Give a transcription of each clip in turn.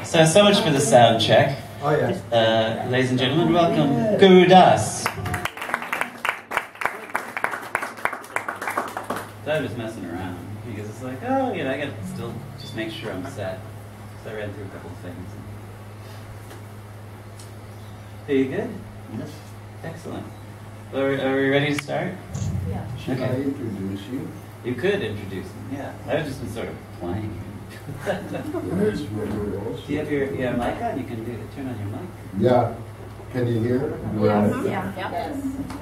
So much for the sound check. Oh, yeah. Ladies and gentlemen, welcome Guru Das. So I was messing around because it's like, oh, you know, I got to still just make sure I'm set. So I ran through a couple of things. Are you good? Yes. Excellent. Well, are we ready to start? Yeah. Should I introduce you? You could introduce him, yeah. I've just been sort of playing. There's River also. Do you have your mic on? You can turn on your mic. Yeah. Can you hear? Yes. Yeah. Yes.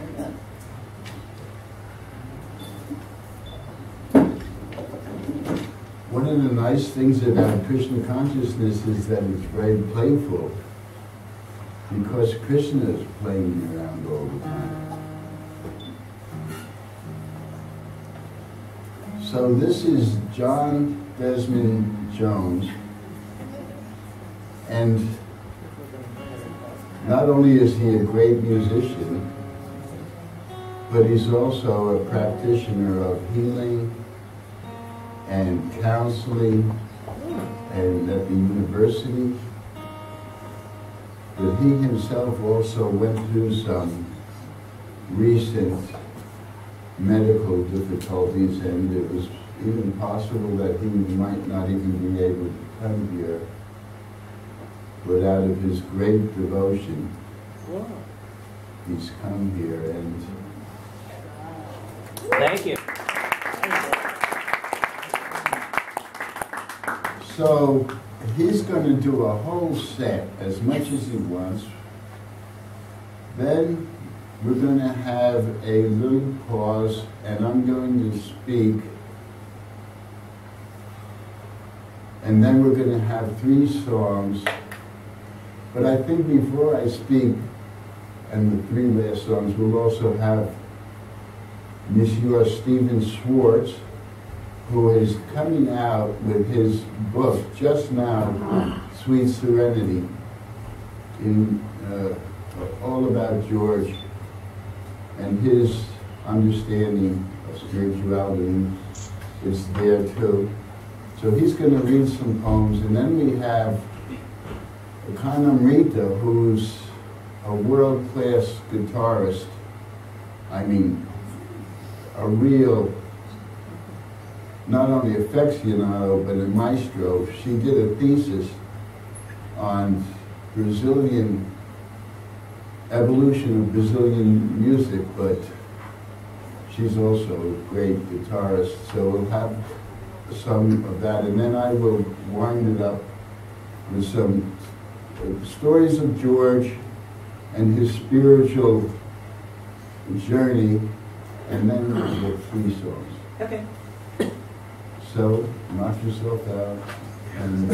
One of the nice things about Krishna consciousness is that it's very playful, because Krishna is playing around all the time. So this is John Desmond Jones, and not only is he a great musician, but he's also a practitioner of healing and counseling and at the university. But he himself also went through some recent medical difficulties, and it was even possible that he might not even be able to come here. But out of his great devotion, he's come here, and Thank you. so he's going to do a whole set, as much as he wants. Then we're going to have a little pause, and I'm going to speak. And then we're going to have 3 songs. But I think before I speak, and the 3 last songs, we'll also have Monsieur Stephen Schwartz, who is coming out with his book just now, Sweet Serenity, in all about George and his understanding of spirituality is there too. So he's going to read some poems, and then we have Kanamrita, who's a world-class guitarist. I mean, a real, not only aficionado, but a maestro. She did a thesis on Brazilian, evolution of Brazilian music, but she's also a great guitarist. So we'll have some of that, and then I will wind it up with some stories of George and his spiritual journey, and then we'll get 3 songs. Okay. So, knock yourself out, and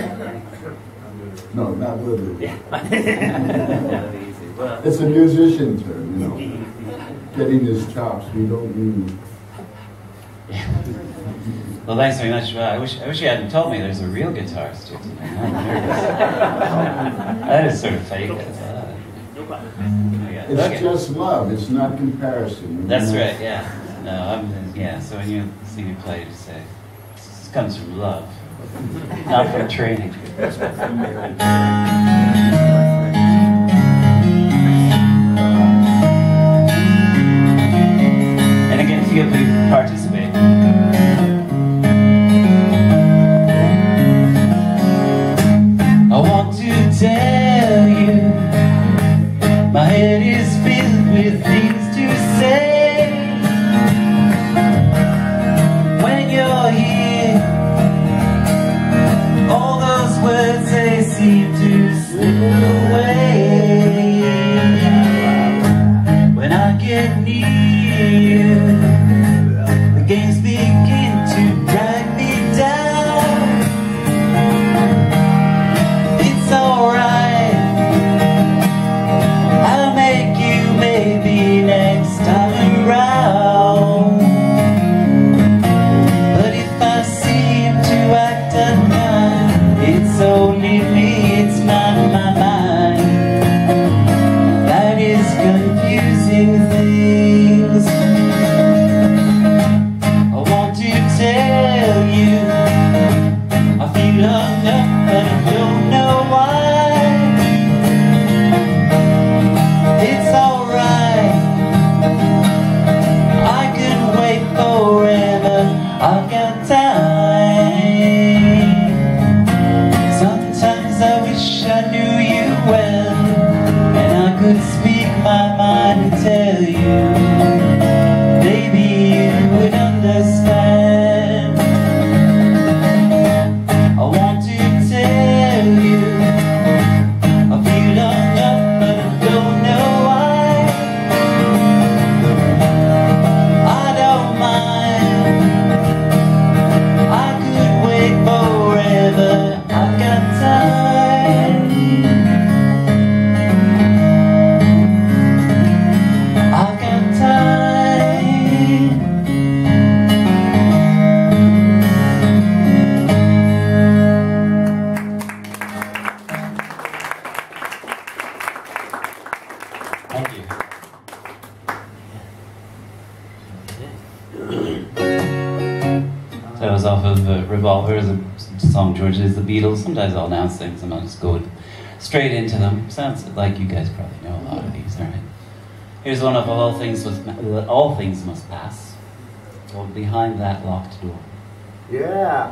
no, not literally. That'll be easy. Well, It's a musician term, you know. Getting his chops, we don't mean. well, thanks very much. I wish you hadn't told me there's a real guitarist here today. I'm nervous. That is sort of fake. It's Okay. just love, it's not comparison. That's right, yeah. No, yeah, so when you see me play, you say, this comes from love, not from training. And again, if you get to participate. I want to tell you, my head is filled with things to say. When you're here, all those words, they seem to slip away. When I get near you, the games begin to drag me down. It's alright, I'll make you maybe next time around. But if I seem to act unknown, it's only me, it's not my mind that is confusing things. I want to tell you, I feel hung up, but I don't know time. I've got time. Thank you. That was off of Revolver, the song George is the Beatles. Sometimes I'll announce things and I'll just go straight into them. Sounds like you guys probably know a lot of these, right? Here's one of All Things Must Pass, called Behind That Locked Door. Yeah.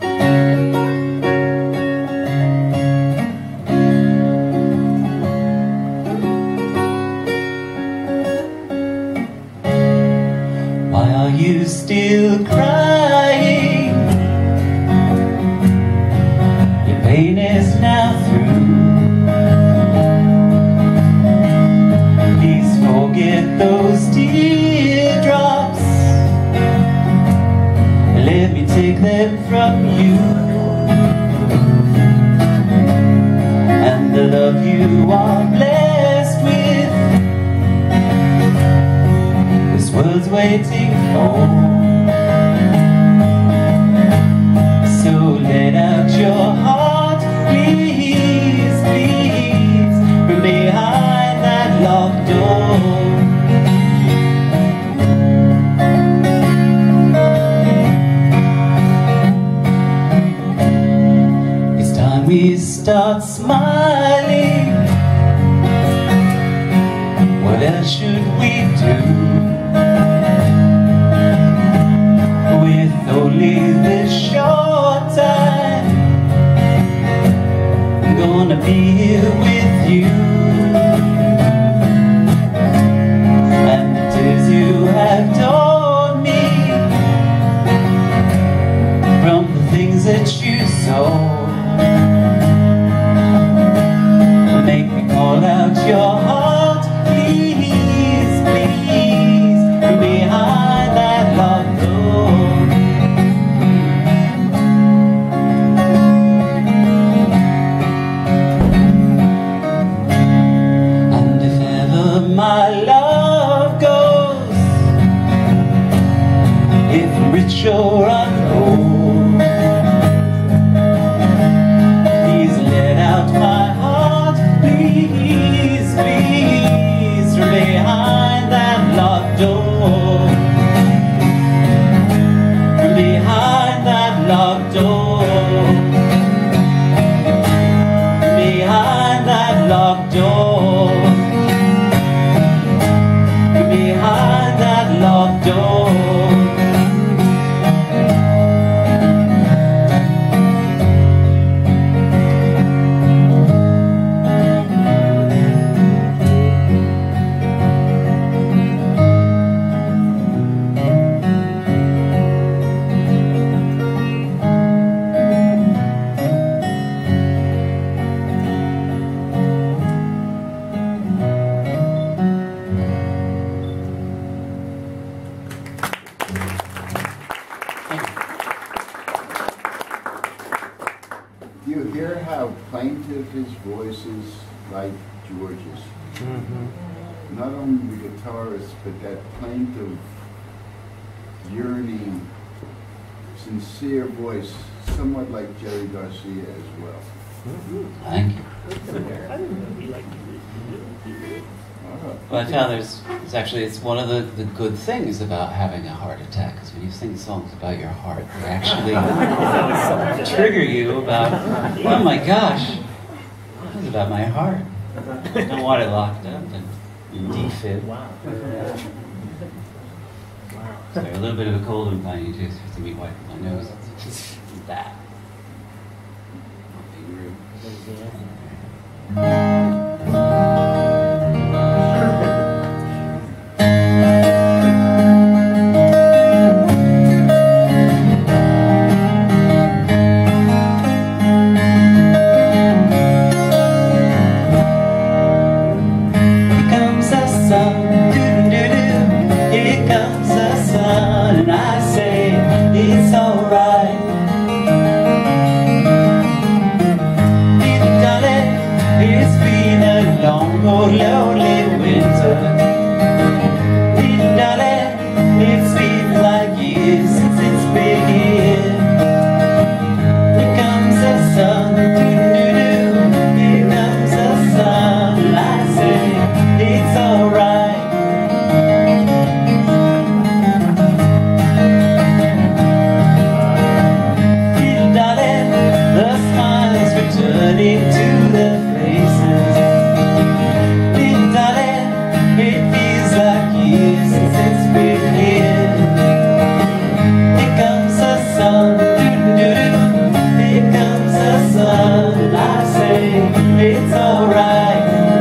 Why are you still crying? Your pain is now through. Please forget those teardrops and let me take them from you. And the love you are blessed with, this world's waiting for. So let out your heart, please, please, from behind that locked door. It's time we start smiling. What else should we do? With only this short time, I'm gonna be here with you. And the tears you have told me from the things that you saw make me call out your heart, please, please, from behind that locked door. My love goes, if rich or untold, please let out my heart, please, please, from behind that locked door, from behind that locked door, from behind that locked door. Behind that locked door. You hear how plaintive his voice is, like George's. Not only the guitarist, but that plaintive, yearning, sincere voice, somewhat like Jerry Garcia as well. Thank you. Well, I found it's one of the good things about having a heart attack, is when you sing songs about your heart, they actually trigger you about, oh my gosh, this is about my heart. I don't want it locked up and defib. Wow. So a little bit of a cold and piney too, so you have to be wiping my nose. It's that. Not being rude. into the faces. Big darling, it feels like years since it's been here. Here comes the sun, doo-doo-doo. Here comes the sun, and I say it's alright.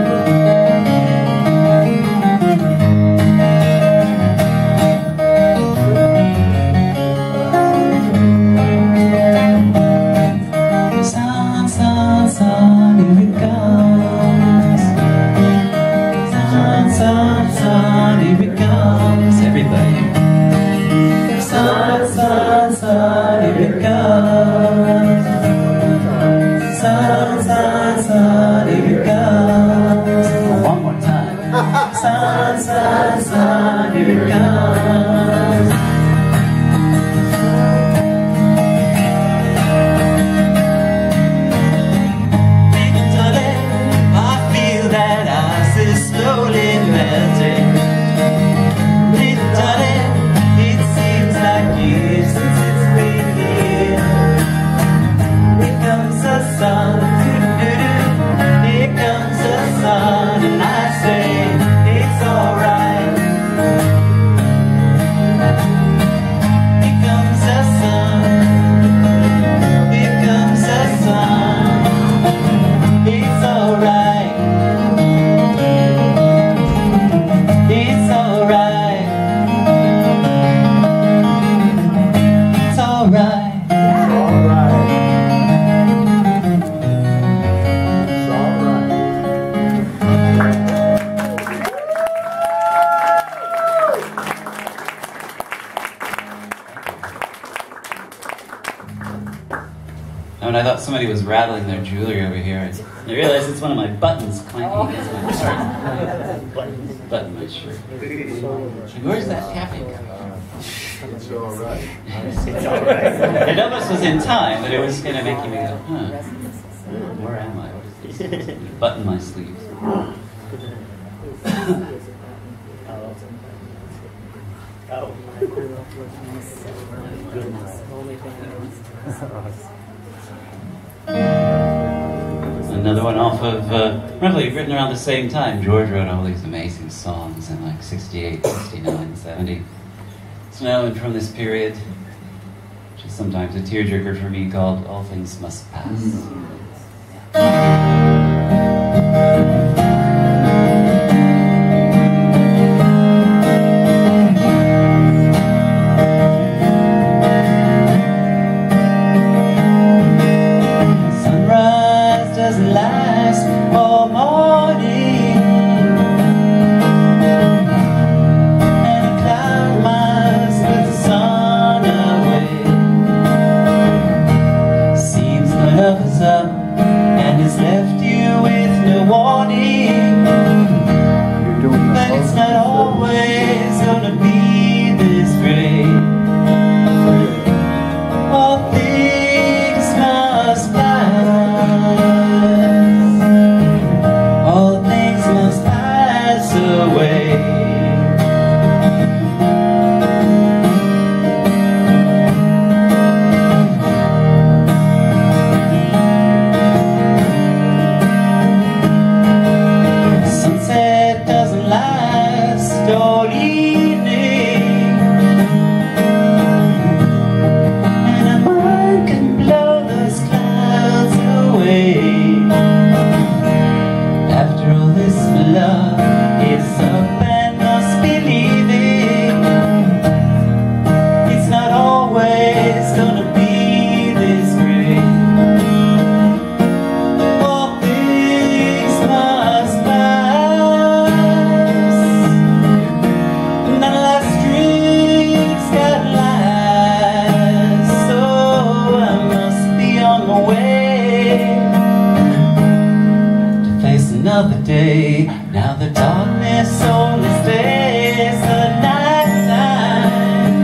When I thought somebody was rattling their jewelry over here, I realized it's one of my buttons clanking against my shirt. Button my shirt. Where's that tapping coming from? It's all right. It's all right. It almost was in time, but it was kind of making me go, huh, where am I? What is this? Button my sleeves. Another one off of, roughly written around the same time. George wrote all these amazing songs in like 68, 69, 70. It's known from this period, which is sometimes a tearjerker for me, called All Things Must Pass. Another day, now the darkness only stays the night time.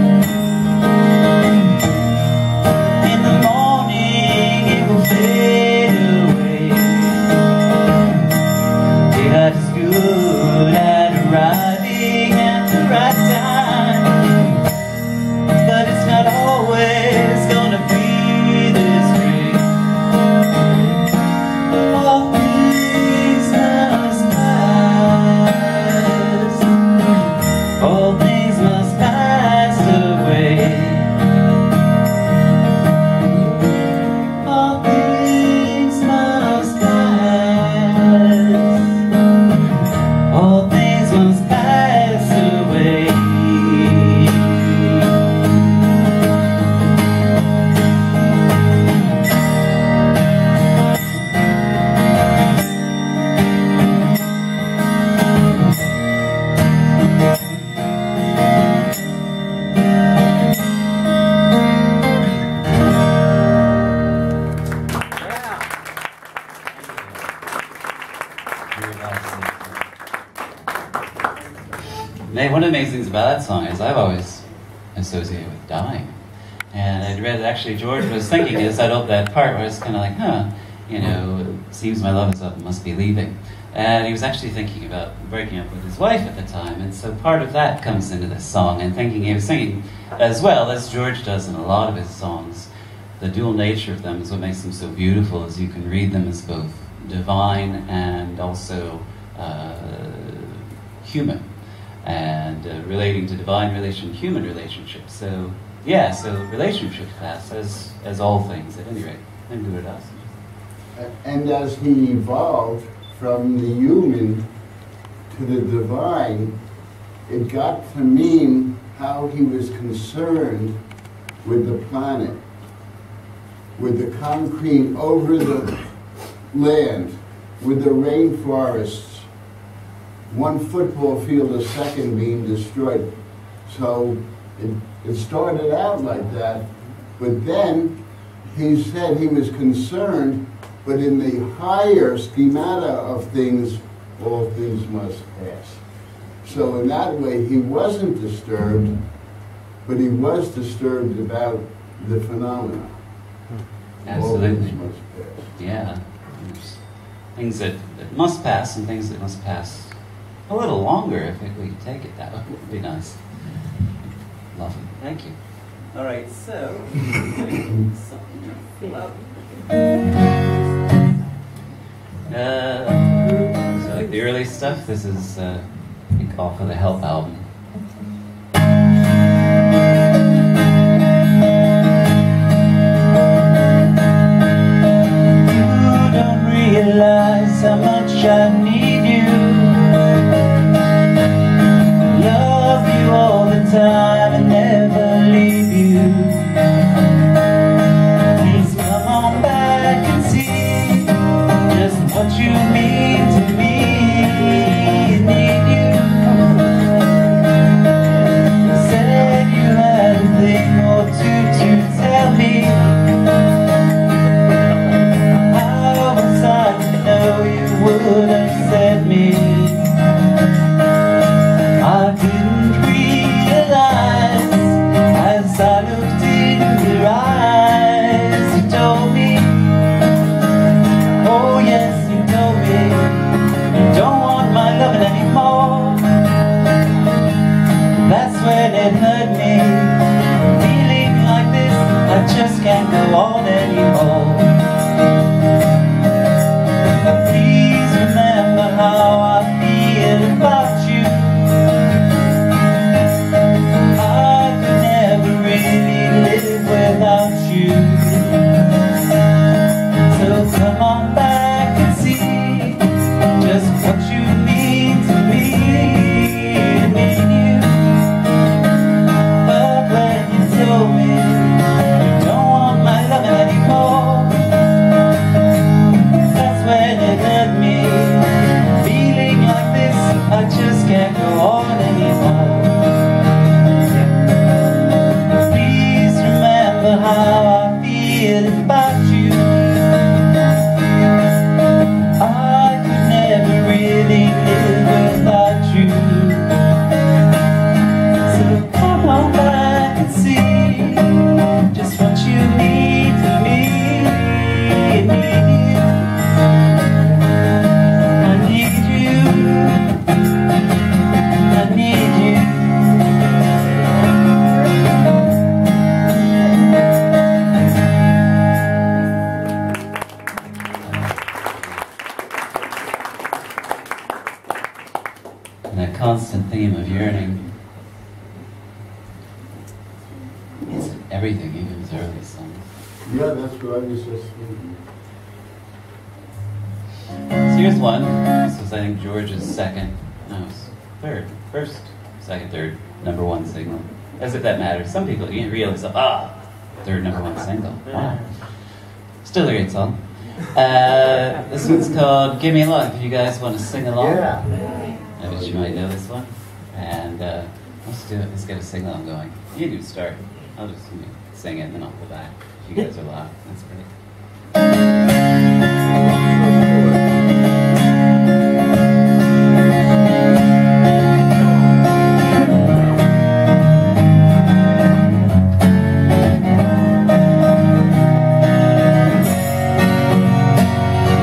In the morning it will fade away. Daylight is good at arriving at the right time, but it's not always gonna be this way. One of the amazing things about that song is I've always associated with dying. And I'd read that actually George was thinking this, I'd hope that part where it's kind of like, you know, it seems my love is up, must be leaving. And he was actually thinking about breaking up with his wife at the time, and so part of that comes into this song, and thinking he was singing as well, as George does in a lot of his songs. The dual nature of them is what makes them so beautiful, is you can read them as both divine and also human, and relating to divine relation, human relationships. So yeah, so relationships pass as all things at any rate. And do it us. And as he evolved from the human to the divine, it got to mean how he was concerned with the planet, with the concrete over the land, with the rainforests, one football field a second being destroyed. So it started out like that, but then he said he was concerned, but in the higher schemata of things, all things must pass. So in that way, he wasn't disturbed, but he was disturbed about the phenomena. Absolutely. All things must pass. Yeah. There's things that must pass and things that must pass a little longer if we could take it that way. It would be nice. Lovely. Thank you. All right, so... so like the early stuff, this is I think off of the Help album. You don't realize how much I need you. Love you all the time and never leave you. Please come on back and see just what you mean to me. I need you. Said you had a thing or two to tell me. How was I to know you would upset me? I didn't realize as I looked in your eyes. You told me, oh yes, you told me, you don't want my loving anymore. That's when it hurt me, feeling like this, I just can't go on anymore. Please remember how I feel about you. I could never really live without you. So come on back and see just what you mean to me. I need you. But when you told me you don't want my loving anymore, that's when it hurt me. Feeling like this, I just can't go on anymore. Please remember how I feel about you. I could never really live without you. So come on back and see just what you mean to me. I need you. I need you. I need you. And that constant theme of yearning is everything, even his early songs. Yeah, that's what I was just thinking. So here's one. This was, I think, George's first, second, third, number one single. As if that matters. Some people, you realize, third number one single. Wow. Still a great song. This one's called Give Me Love. If you guys want to sing along. Yeah. I bet you might know this one. And let's do it. Let's get a sing-along going. You do start. I'll just sing it and then I'll go back. You guys are loud. That's great.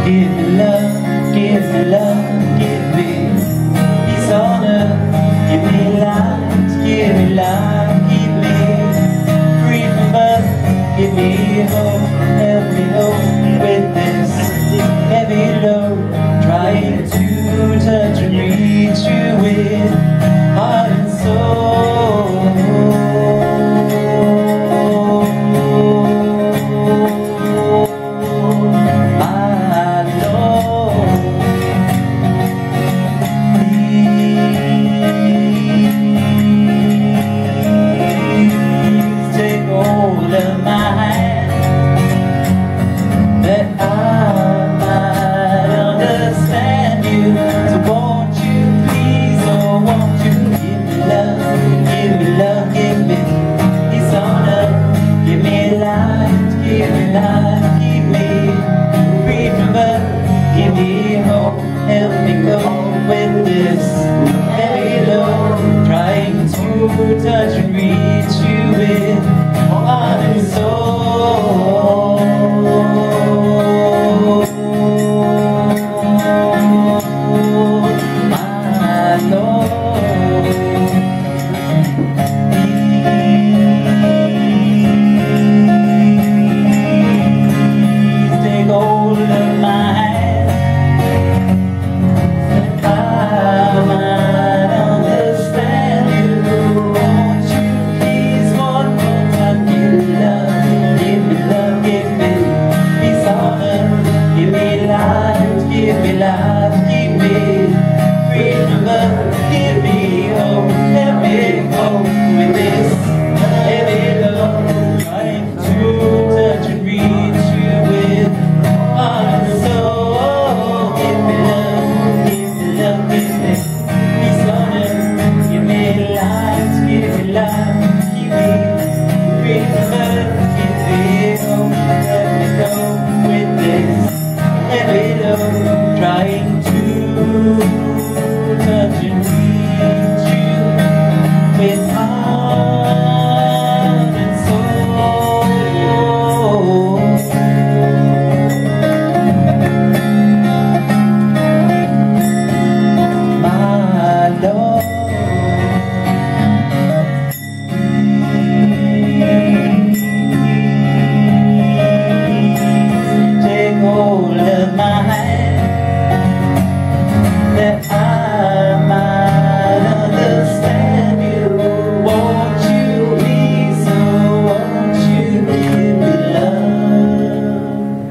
Give me love, give me love, give me peace on earth. Give me light, give me life, keep me free from birth. Give me hope, help me hope with this heavy load. Trying to touch and reach you with heart and soul. Touch and reach you with heart and soul. My Lord, please take hold of my hand, that I might understand you. Give me life, keep me free from birth. Give me hope, help me cope with this heavy load. Trying to touch and reach you with heart and soul. Give me love, give me love, give me peace on earth. Give me light, give me life, keep me free from birth. Give me hope, help me cope with this heavy load. Trying to touch and reach you with heart and soul. My Lord, take hold of my hand, that I might understand you. Won't you please, oh, won't you give me love?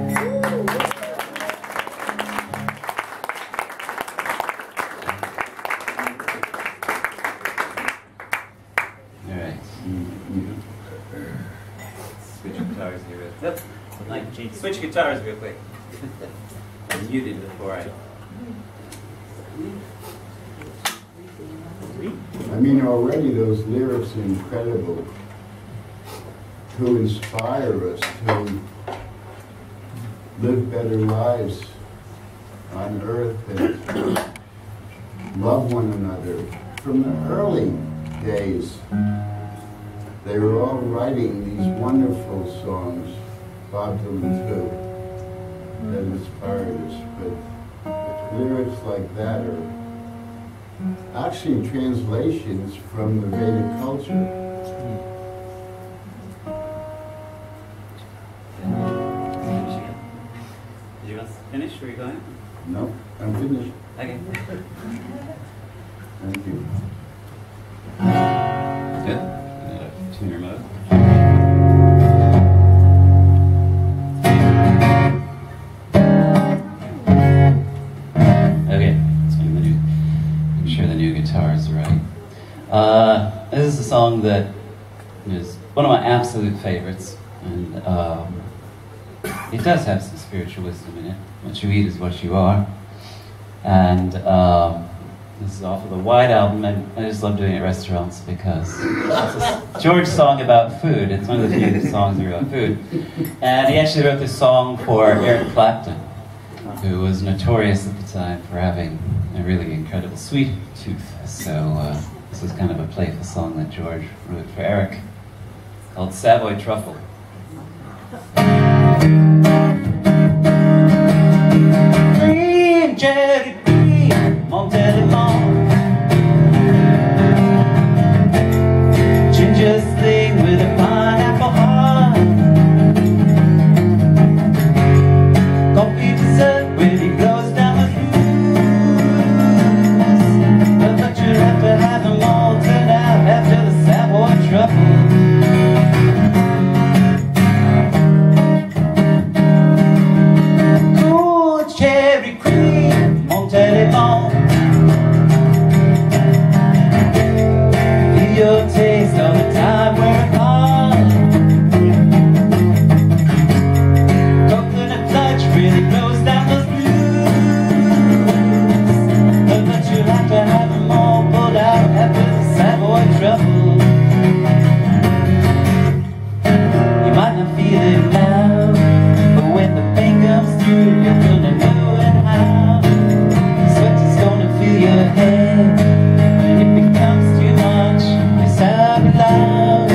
All right. Switch guitars here real quick. Switch guitars real quick. I was muted before I... I mean, already those lyrics are incredible to inspire us to live better lives on earth and love one another. From the early days, they were all writing these wonderful songs, Bob Dylan too, that inspired us. But lyrics like that are actually translations from the Vedic culture. Did you want to finish? Were you going? No, I'm finished. Okay. Thank you. Good. Tune your mode. Okay. So I'm going to make sure the new guitar is right. This is a song that is one of my absolute favorites, and it does have some spiritual wisdom in it. What you eat is what you are. And this is off of the White Album, and I just love doing it at restaurants because it's a George song about food. It's one of the few songs about food. And he actually wrote this song for Eric Clapton, who was notorious at the time for having a really incredible sweet tooth. So this was kind of a playful song that George wrote for Eric, called Savoy Truffle. les vents. Feel your taste all the time we're apart. Coconut touch really blows down those blues. But you'll have to have them all pulled out after the Savoy trouble. You might not feel it now, but when the pain comes through, you're gonna know it how. The sweat is gonna fill your head. When it becomes too much, you sound loud.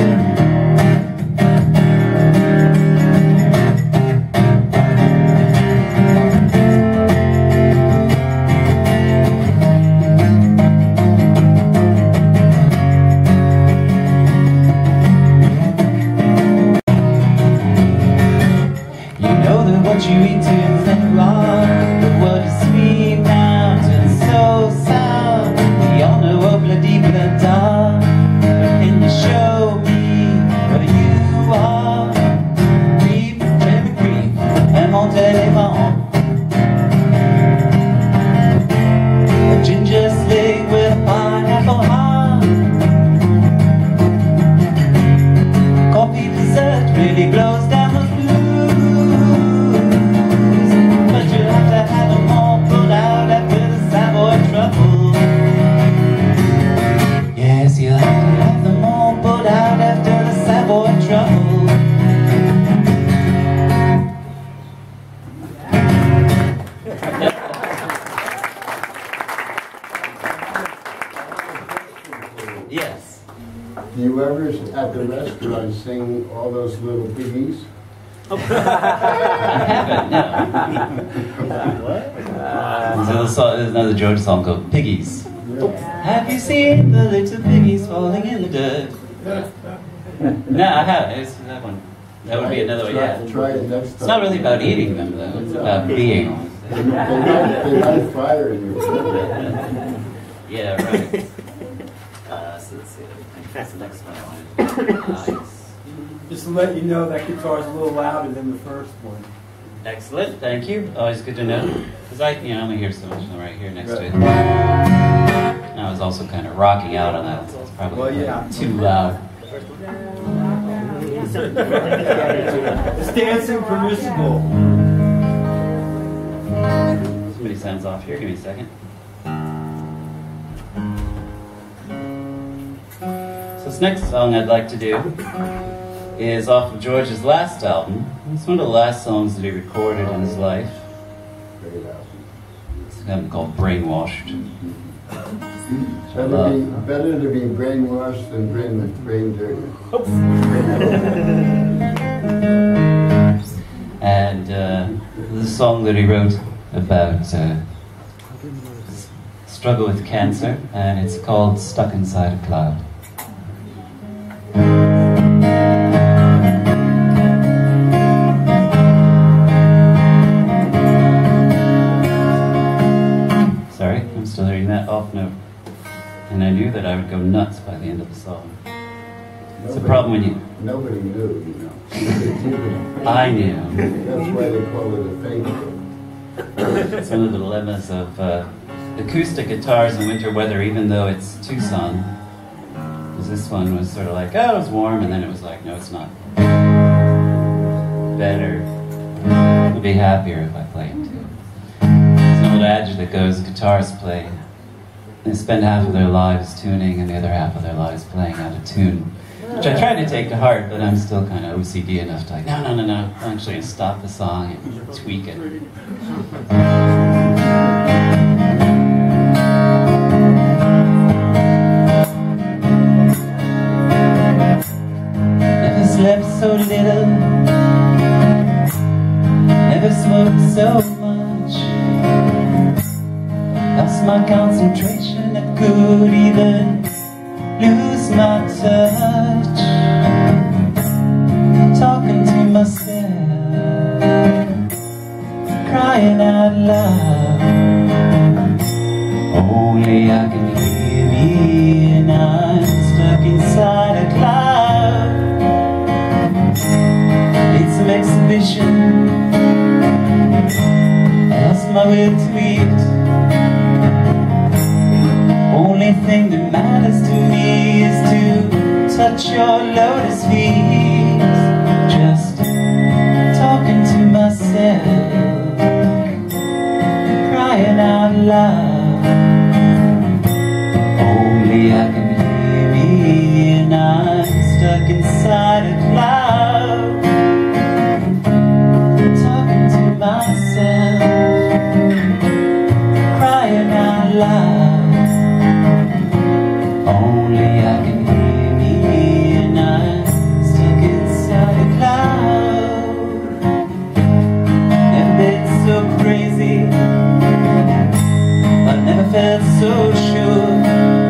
What you eat turns and wrong, but what is sweet now turns so sour. We all know obla-dee-bla-da, but can you show me where you are? Creep, cherry creep, and Montelemon. A ginger sling with a pineapple heart. Coffee dessert really blows down the Yes, you'll have to have them all pulled out after the Savoy trouble. Yes. Do you ever, at the restaurant, sing all those little piggies? I haven't, no. There's another George song called Piggies. Have you seen the little piggies falling in the dirt? No, I haven't. It's that one. That would be another one, yeah. Try it next time. It's not really about eating them, though. It's about being. They light fire in your food. Yeah, right. So let's see. That's the next one I wanted. Nice. Just to let you know, that guitar's a little louder than the first one. Excellent, thank you. Always good to know. Because I'm gonna hear so much right here next to it. I was also kind of rocking out on that, so it's probably too loud. It's dancing permissible. Somebody sounds off here, give me a second. So this next song I'd like to do is off of George's last album. It's one of the last songs that he recorded in his life. It's an album called Brainwashed. Better to be brainwashed than brain dirty. And this is a song that he wrote about struggle with cancer, and it's called Stuck Inside a Cloud. Sorry, I'm still hearing that off note. And I knew that I would go nuts by the end of the song. It's a problem when you... Nobody knew, you know. I knew. That's why they call it a fake. It's one of the dilemmas of acoustic guitars in winter weather, even though it's Tucson. Because this one was sort of like, oh, it's warm, and then it was like, no, it's not. Better. I'll be happier if I play it too. There's an old adage that goes, guitarists play. They spend half of their lives tuning and the other half of their lives playing out of tune. Which I try to take to heart, but I'm still kind of OCD enough to like, no. I'm actually going to stop the song and tweak it. Never slept so little, never smoked so much. Lost my concentration, I could even lose my touch. Talking to myself, crying out loud. Only I can hear me, and I'm stuck inside a cloud. It's some exhibition, I lost my will to eat. only thing that matters to me is to touch your lotus feet. Just talking to myself, crying out loud. Only I can hear me, and I'm stuck inside a cloud. Talking to myself, crying out loud. Only I can hear me, and I'm stuck inside a cloud. Never been so crazy, I've never felt so sure.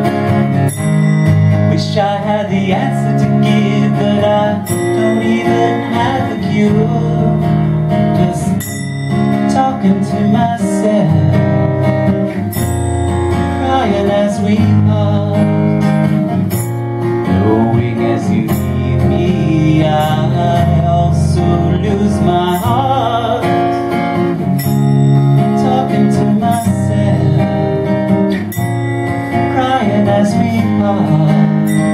Wish I had the answer to give, but I don't even have the cure. Just talking to myself, crying as we part. Knowing as you leave me, I also lose my heart. Talking to myself, crying as we part.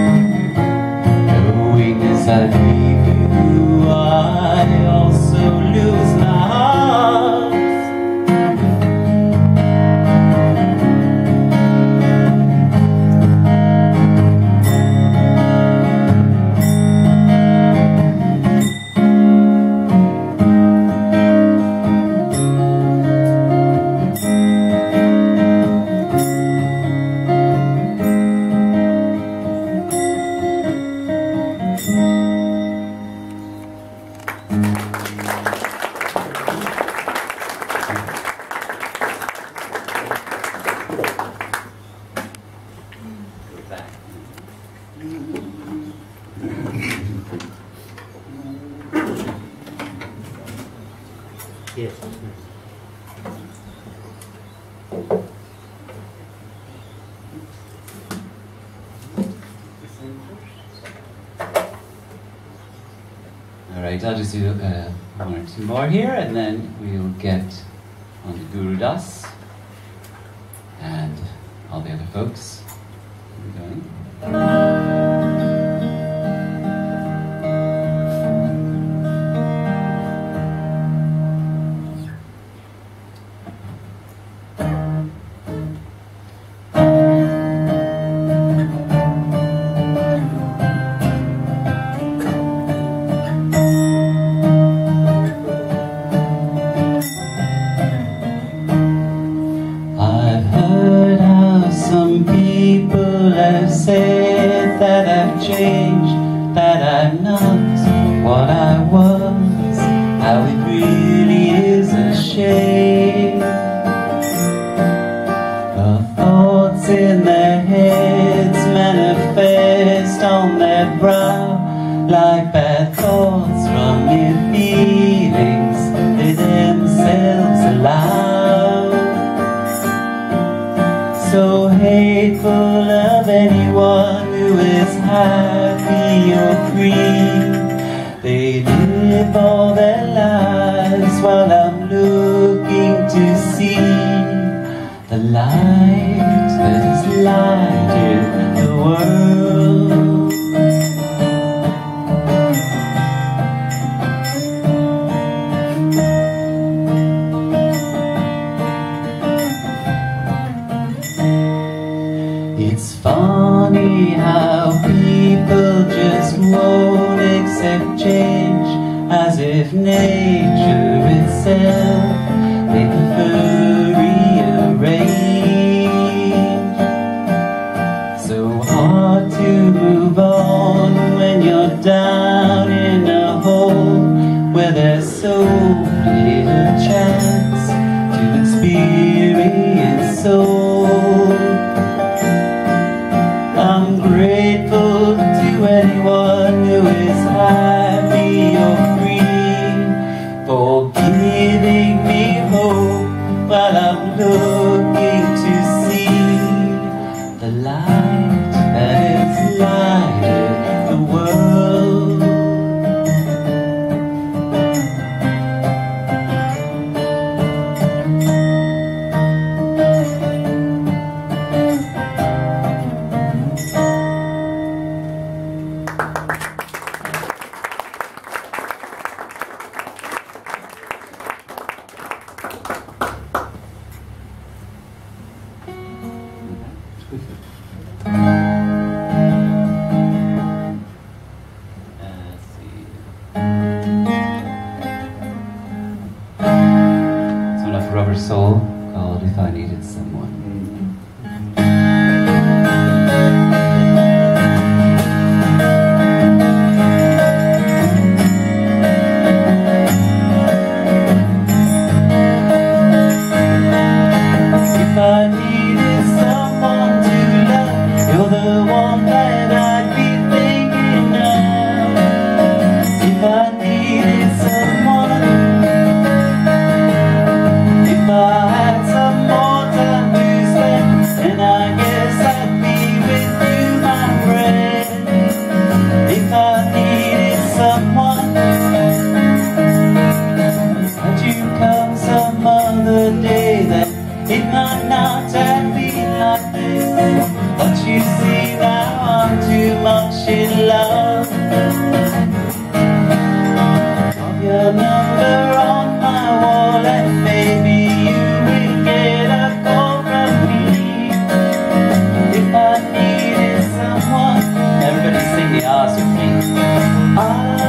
Knowing as I leave you, I also lose my heart. Yes. All right, I'll just do one or two more here, and then we'll get on to Guru Das and all the other folks. Keep going. I've heard how some people have said that I've changed, that I'm not what I was, how it really is a shame. The thoughts in their heads manifest on their brow like bad thoughts from new feelings they themselves allow. So hateful of anyone who is happy or free. They live all their lives while I'm looking to see the light that has lighted the world. It's funny how people just won't accept change, as if nature itself they prefer rearrange. So hard to move on when you're down in a hole where there's so little chance to experience soul. I'm grateful to anyone who is happy or free, for giving me hope while I'm looking to see the light that has lighted the world. called If I Needed Someone. If I needed someone to love, you're the one that I'd be thinking of. If I needed someone, if I had some more time to spend, then I guess I'd be with you, my friend. If I needed someone, would you come some other day that it might not have been like this? But you see now I'm too much in love. Of your number on my wall, and maybe you will get a call from me. If I needed someone, everybody sing the R's with me.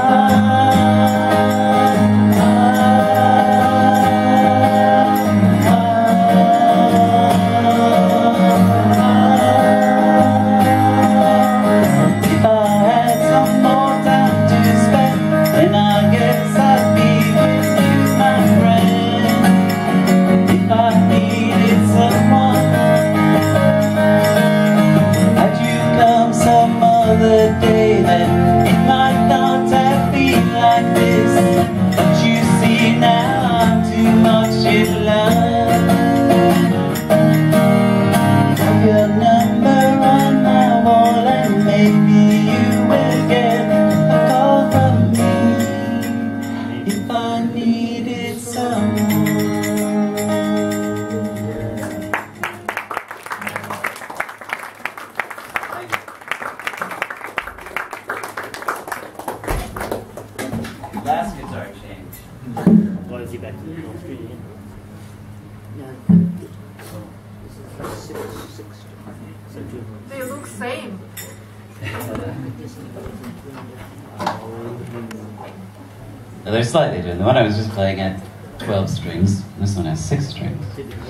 If I had some more time to spend, then I guess I'd be with you, my friend. If I needed someone, had you come some other day, then it might not have been like this. But you see now I'm too much in love. Have your number on my wall, and maybe you will get a call from me. If I needed someone. Last guitar change. Want to see back to the middle screen again? So two. They look same. They're slightly different. The one I was just playing had 12 strings. This one has 6 strings.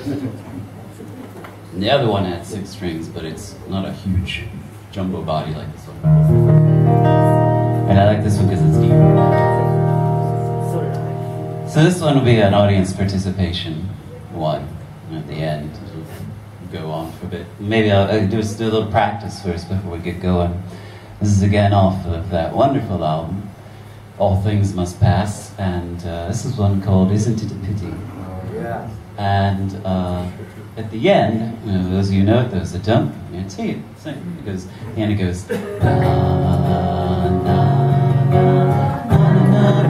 And the other one had 6 strings, but it's not a huge jumbo body like this one. And I like this one because it's deep. So did I. So this one will be an audience participation one. And at the end, it'll go on for a bit. Maybe I'll do a little practice first before we get going. This is again off of that wonderful album, All Things Must Pass, and this is one called Isn't It a Pity? Yeah. And at the end, those of you know it, those that don't, you can't see it, sing, because at the end it goes, na, na, na, na, na,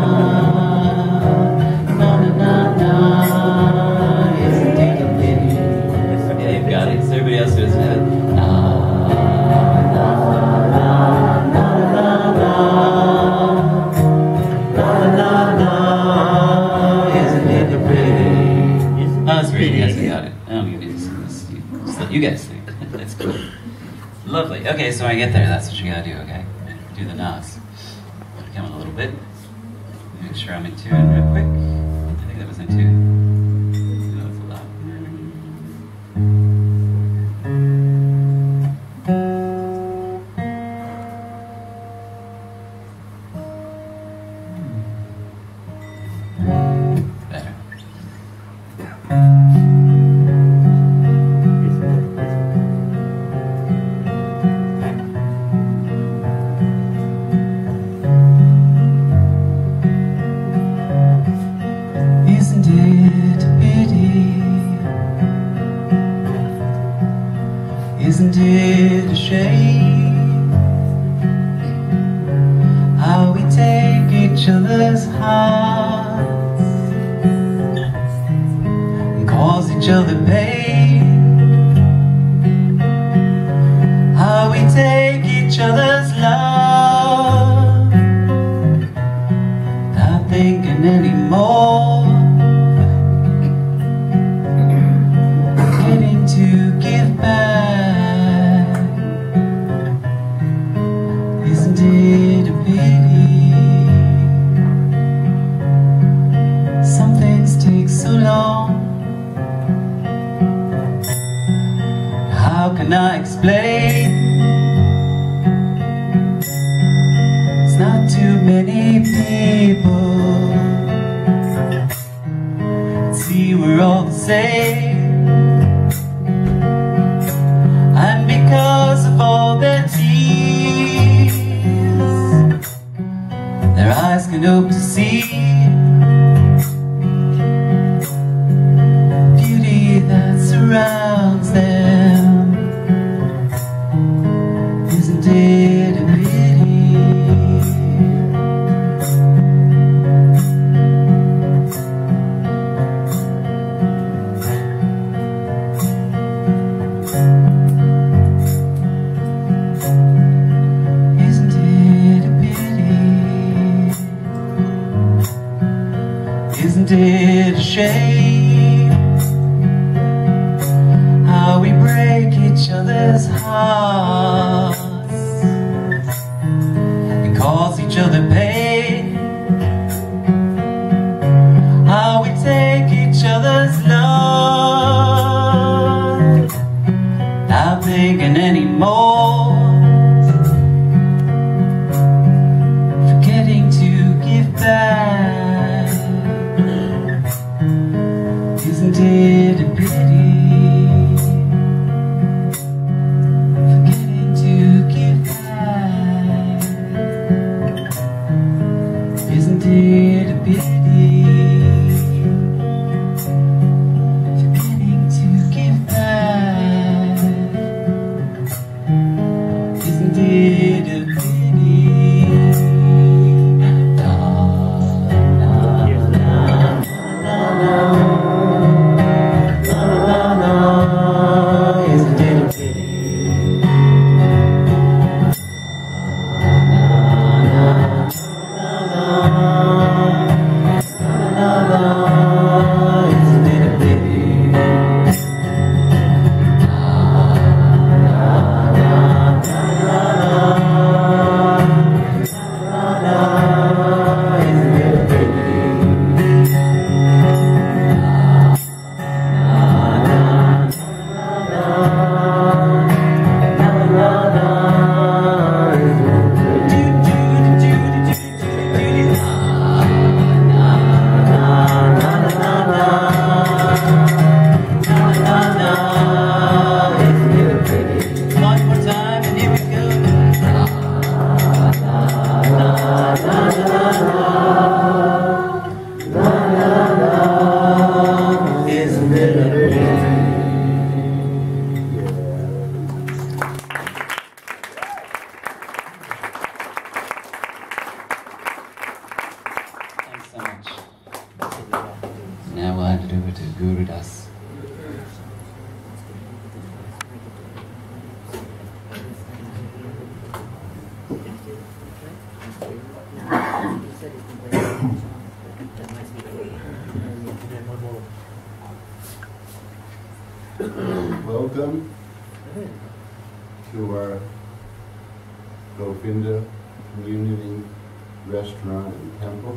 na, na, na, isn't it a pity? Yeah, you've got it. So everybody else who doesn't have it, na, na, na, na, na, na. Na, na, na, isn't it a pretty? Oh, that's great, you guys got it. I don't even need to sing this. Just let you guys sing. That's cool. Lovely. Okay, so when I get there, that's what you gotta do, okay? Do the nods. Come on a little bit. Make sure I'm in tune real quick. I think that was in tune. No, it's loud. Better. Isn't it a pity? Isn't it a shame how we take each other's hearts and cause each other pain? How we take each other's love without thinking anymore, beginning to give back. Isn't it a pity? Some things take so long, can I explain? It's not too many people. See, we're all the same. And because of all their tears, their eyes can hope to see beauty that surrounds them. Isn't it a pity? Isn't it a pity? Isn't it a shame how we break each other's hearts and cause each other pain? How we take each other's love, not thinking anymore, forgetting to give back. Isn't it a pity? Forgetting to give back. Isn't it a pity? Forgetting to give back. Isn't it a pity? Na, na, na, na, na. Isn't it a pity? Isn't it a pity? One more time and here we go. Isn't it a pity? Thanks so much. Now we'll hand it over to Guru Das. Welcome to our Govinda Community Restaurant and Temple.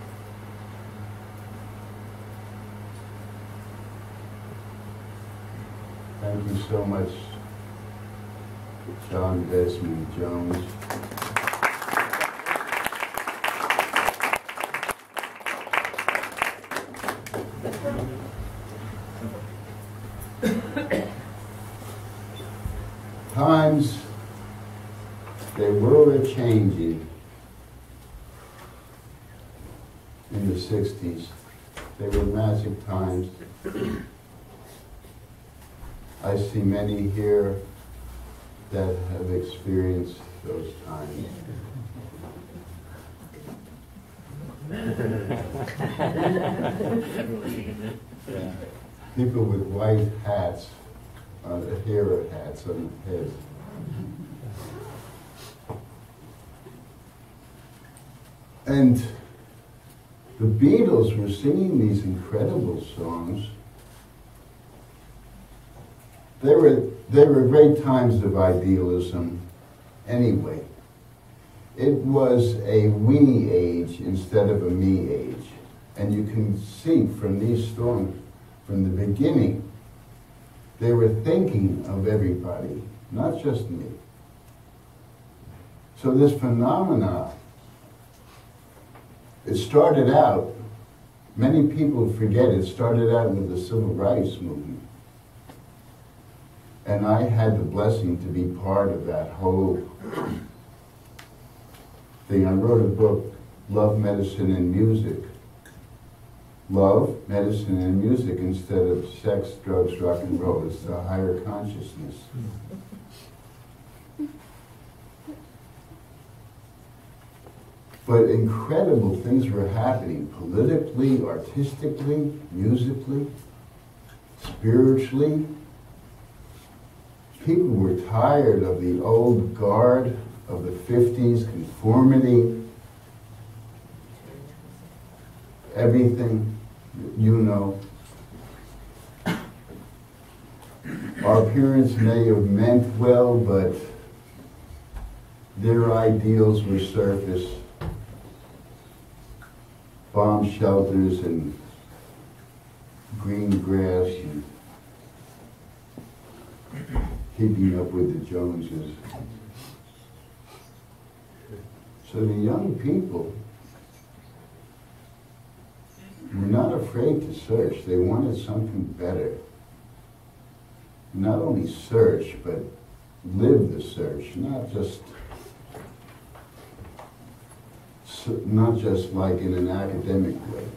Thank you so much, John Desmond Jones. Times, they were a-changing in the 60s. They were magic times. I see many here that have experienced those times. People with white hats, Hare hats on their heads. And the Beatles were singing these incredible songs. They were great times of idealism anyway. It was a we age instead of a me age. And you can see from these songs, from the beginning, They were thinking of everybody, not just me. So this phenomena, it started out, many people forget, it started out with the civil rights movement. And I had the blessing to be part of that whole thing. I wrote a book, Love, Medicine, and Music. Love, medicine, and music instead of sex, drugs, rock and roll. It's the higher consciousness. But incredible things were happening politically, artistically, musically, spiritually. People were tired of the old guard of the 50s, conformity, everything, you know. Our parents may have meant well, but their ideals were surface. Bomb shelters and green grass and keeping up with the Joneses. So the young people were not afraid to search. They wanted something better. Not only search, but live the search, not just like in an academic way.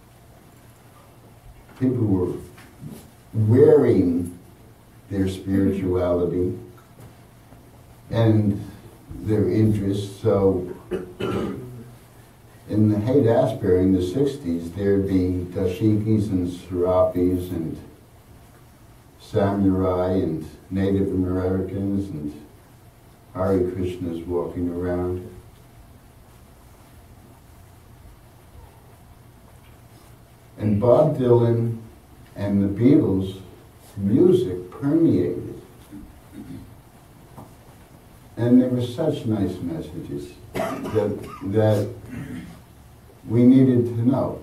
People were wearing their spirituality and their interests. So in the Haight-Ashbury in the 60s, there'd be dashikis and serapis and samurai and Native Americans and Hare Krishnas walking around. And Bob Dylan and the Beatles' music permeated. And there were such nice messages that we needed to know.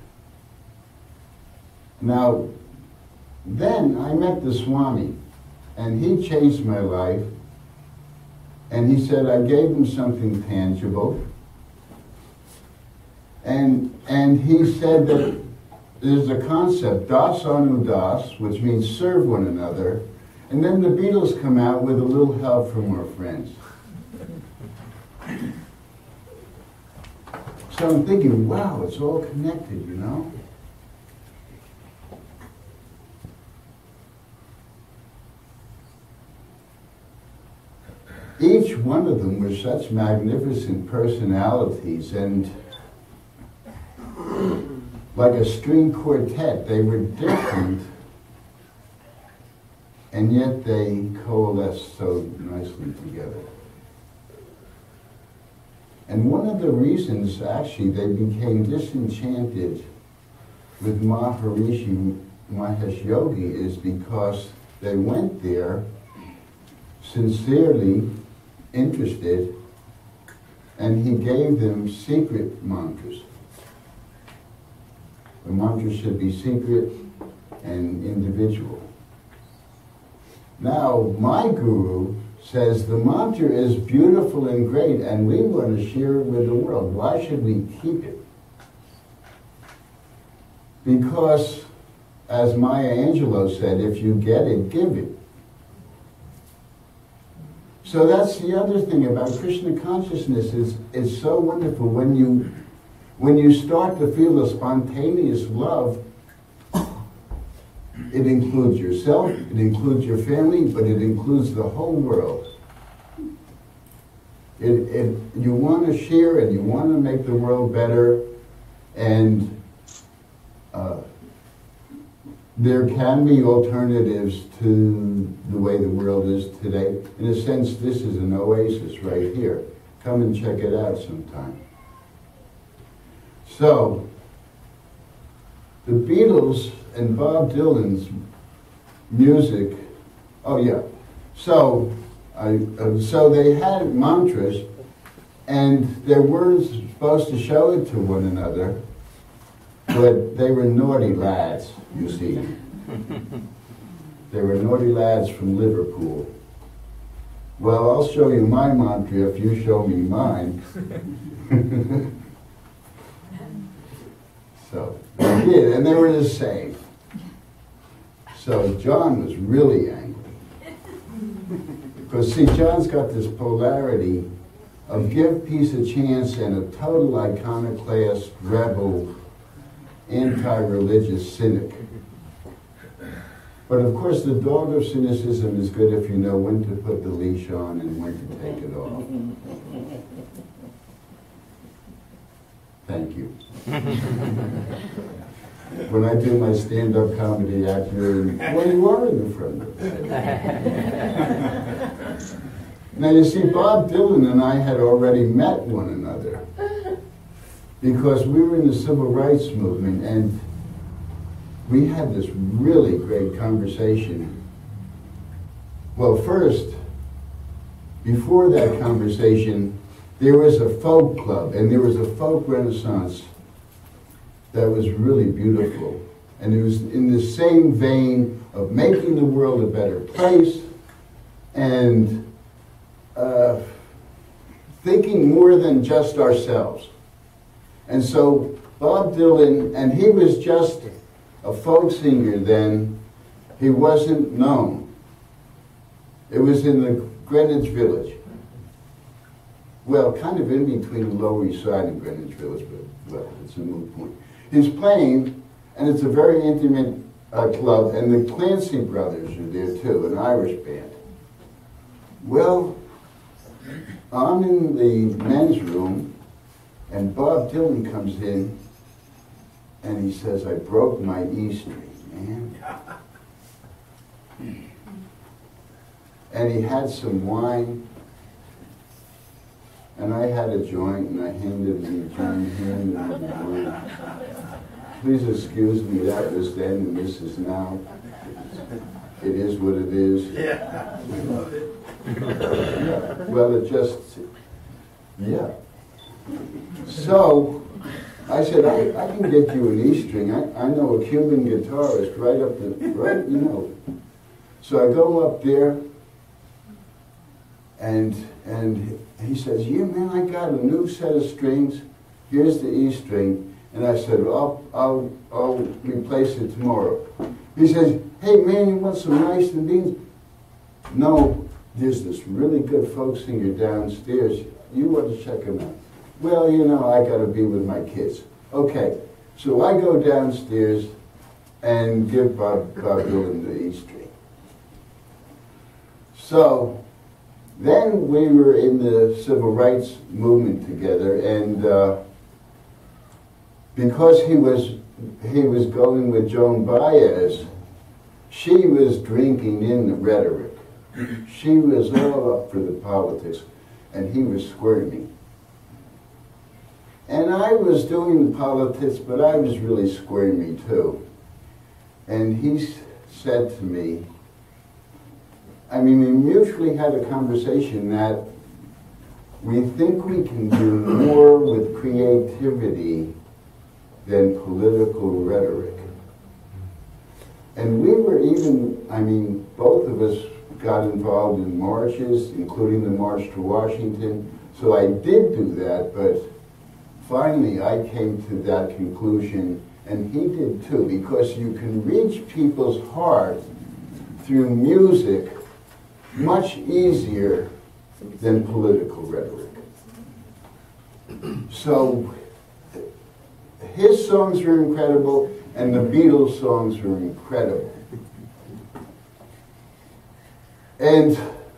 Now, then I met the Swami, and he changed my life, and he said I gave him something tangible, and he said that there's a concept, das anu das, which means serve one another, and then the Beatles come out with a little help from our friends. So I'm thinking, wow, it's all connected, you know? Each one of them were such magnificent personalities, and like a string quartet, they were different, and yet they coalesced so nicely together. And one of the reasons, actually, they became disenchanted with Maharishi Mahesh Yogi is because they went there sincerely interested, and he gave them secret mantras. The mantra should be secret and individual. Now, my guru says the mantra is beautiful and great, and we want to share it with the world. Why should we keep it? Because, as Maya Angelou said, if you get it, give it. So that's the other thing about Krishna consciousness is it's so wonderful when you start to feel a spontaneous love. It includes yourself, it includes your family, but it includes the whole world. You want to share and you want to make the world better, and there can be alternatives to the way the world is today. In a sense, this is an oasis right here. Come and check it out sometime. So, the Beatles and Bob Dylan's music, oh yeah, so they had mantras, and they weren't supposed to show it to one another, but they were naughty lads, you see. They were naughty lads from Liverpool. Well, I'll show you my mantra if you show me mine. So they did, and they were the same. So John was really angry. Because see, John's got this polarity of give peace a chance and a total iconoclast, rebel, anti-religious cynic. But of course the dog of cynicism is good if you know when to put the leash on and when to take it off. Thank you. When I do my stand-up comedy act here, well, you are in the front of it. Now you see, Bob Dylan and I had already met one another because we were in the civil rights movement, and we had this really great conversation. Well, first, before that conversation, there was a folk club, and there was a folk renaissance that was really beautiful. And it was in the same vein of making the world a better place and thinking more than just ourselves. And so Bob Dylan, and he was just a folk singer then, he wasn't known. It was in the Greenwich Village. Well, kind of in between the Lower East Side and Greenwich Village, but well, it's a moot point. He's playing, and it's a very intimate club, and the Clancy brothers are there too, an Irish band. Well, I'm in the men's room, and Bob Dylan comes in, and he says, I broke my E string, man. And he had some wine, and I had a joint, and I handed him the joint, handed him the joint. Please excuse me, that was then, and this is now. It is what it is. Yeah, we love it. Yeah. Well, it just, yeah. So, I said, I can get you an E string. I know a Cuban guitarist right up the, right, you know. So I go up there, and he says, yeah, man, I got a new set of strings. Here's the E string. And I said, I'll replace it tomorrow. He says, hey, man, you want some rice and beans? No, there's this really good folk singer downstairs. You ought to check him out. Well, you know, I got to be with my kids. Okay, so I go downstairs and give Bob Dylan the E string. So then we were in the civil rights movement together, and because he was going with Joan Baez, she was drinking in the rhetoric. She was all up for the politics, and he was squirming. And I was doing the politics, but I was really squirmy too. And he said to me, I mean, we mutually had a conversation that we think we can do more with creativity than political rhetoric. And we were even, I mean, both of us got involved in marches, including the March to Washington. So I did do that, but finally I came to that conclusion, and he did too, because you can reach people's heart through music much easier than political rhetoric. So his songs are incredible, and the Beatles songs are incredible. And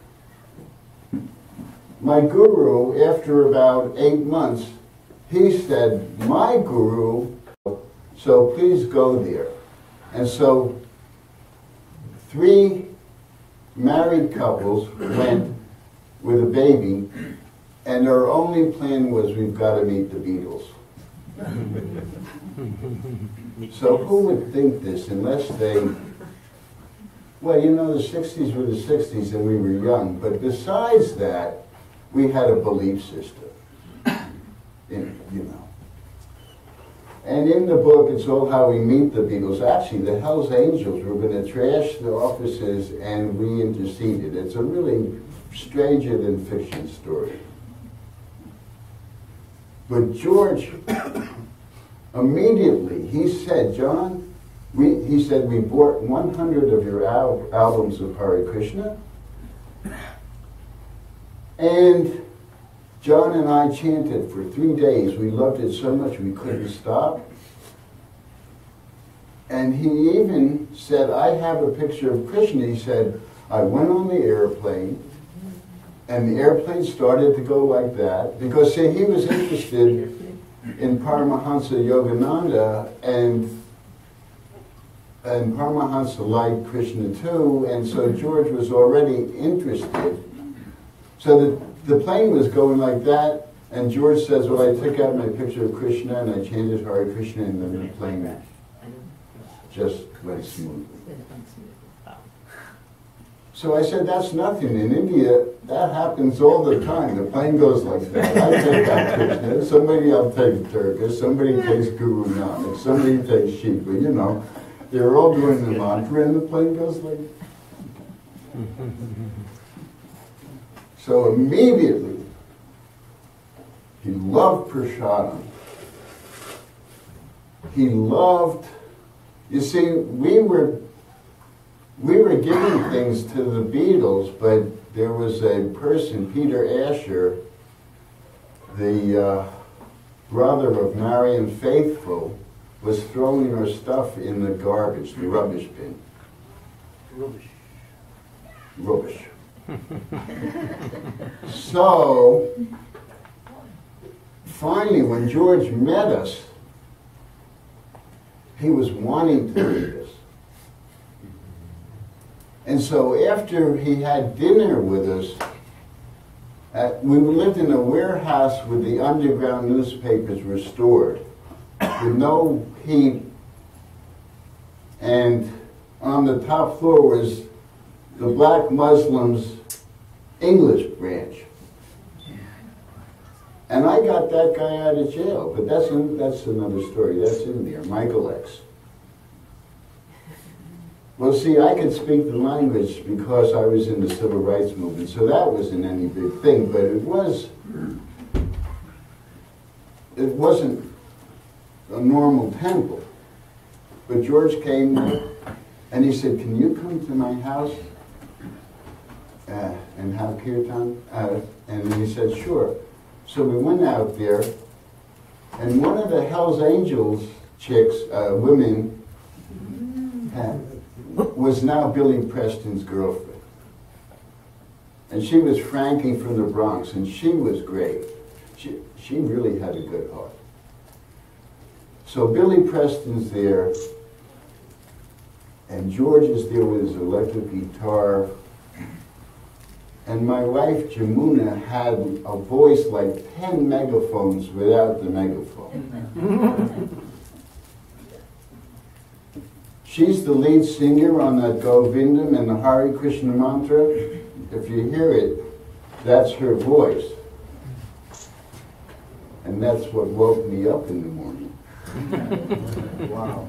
my guru, after about 8 months, he said, my guru, so please go there. And so 3 married couples went with a baby, and our only plan was, we've got to meet the Beatles. So who would think this unless they, well, you know, the 60s were the 60s and we were young, but besides that, we had a belief system, you know. And in the book, it's all how we meet the Beatles. Actually, the Hells Angels were going to trash the offices, and we interceded. It's a really stranger than fiction story. But George, immediately, he said, John, he said, we bought 100 of your albums of Hare Krishna, and John and I chanted for 3 days. We loved it so much we couldn't stop. And he even said, I have a picture of Krishna. He said, I went on the airplane, and the airplane started to go like that, because, see, he was interested in Paramahansa Yogananda, and Paramahansa liked Krishna too, and so George was already interested. So the plane was going like that, and George says, well, I took out my picture of Krishna, and I changed Hare Krishna, and then the plane just went smoothly. So I said, that's nothing. In India, that happens all the time. The plane goes like that. I take out Krishna, somebody else takes Durga, somebody takes Guru Nanak, somebody takes Shiva, you know. They're all doing the mantra, and the plane goes like that. So immediately, he loved prasadam. He loved, you see, we were giving things to the Beatles, but there was a person, Peter Asher, the brother of Marian Faithfull, was throwing our stuff in the garbage, the rubbish bin. Rubbish. So, finally, when George met us, he was wanting to meet us. And so after he had dinner with us, we lived in a warehouse where the underground newspapers were stored, with no heat, and on the top floor was the Black Muslims' English branch. And I got that guy out of jail, but that's another story. That's in there, Michael X. Well, see, I could speak the language because I was in the civil rights movement, so that wasn't any big thing, but it wasn't a normal temple. But George came and he said, can you come to my house and have kirtan? And he said, sure. So we went out there, and one of the Hells Angels chicks, women, was now Billy Preston's girlfriend. And she was Frankie from the Bronx, and she was great. She really had a good heart. So Billy Preston's there, and George is there with his electric guitar, and my wife, Jamuna, had a voice like 10 megaphones without the megaphone. She's the lead singer on that Govinda and the Hare Krishna mantra. If you hear it, that's her voice. And that's what woke me up in the morning. Wow.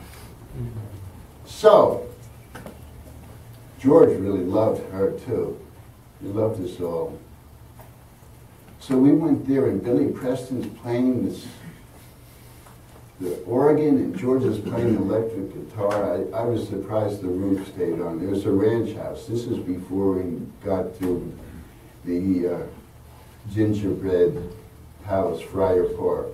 So, George really loved her too. He loved us all. So we went there, and Billy Preston's playing the organ, and George is playing the electric guitar. I was surprised the roof stayed on. It was a ranch house. This is before we got to the gingerbread house, Friar Park.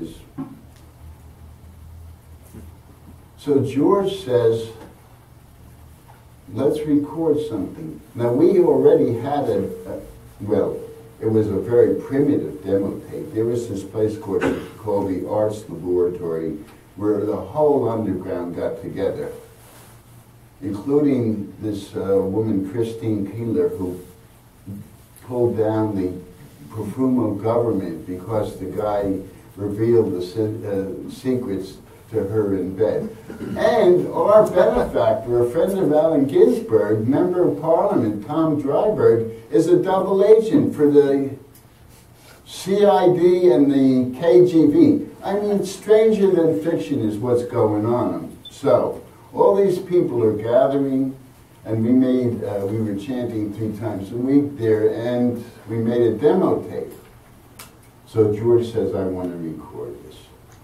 So George says, let's record something. Now we already had well, it was a very primitive demo tape. There was this place called the Arts Laboratory where the whole underground got together, including this woman, Christine Keeler, who pulled down the Profumo government because the guy revealed the secrets to her in bed. And our benefactor, a friend of Allen Ginsberg, member of Parliament, Tom Dryberg, is a double agent for the CID and the KGB. I mean, stranger than fiction is what's going on. So, all these people are gathering, and we were chanting 3 times a week there, and we made a demo tape. So George says, I want to record this.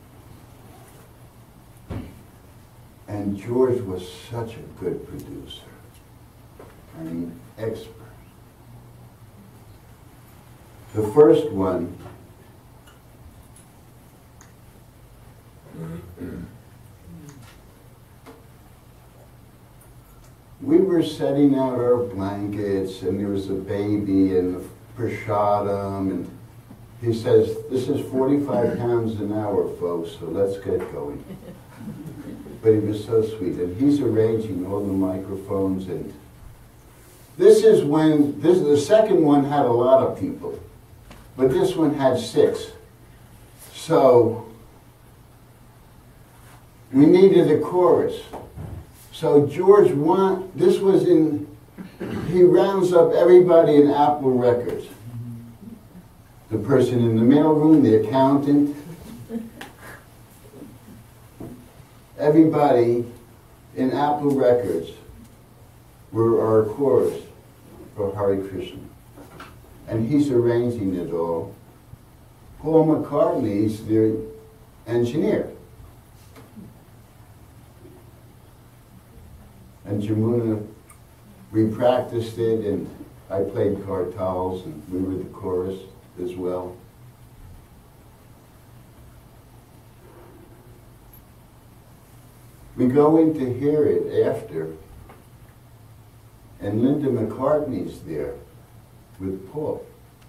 And George was such a good producer. I mean, expert. The first one, we were setting out our blankets, and there was a baby and the prashadam, and he says, this is 45 pounds an hour, folks, so let's get going. But he was so sweet, and he's arranging all the microphones, and this is when, the second one had a lot of people, but this one had 6. So, we needed a chorus. So George he rounds up everybody in Apple Records. The person in the mailroom, the accountant, everybody in Apple Records were our chorus for Hare Krishna. And he's arranging it all. Paul McCartney's the engineer. And Jamuna, we practiced it, and I played kartals, and we were the chorus as well. We go in to hear it after, and Linda McCartney's there with Paul.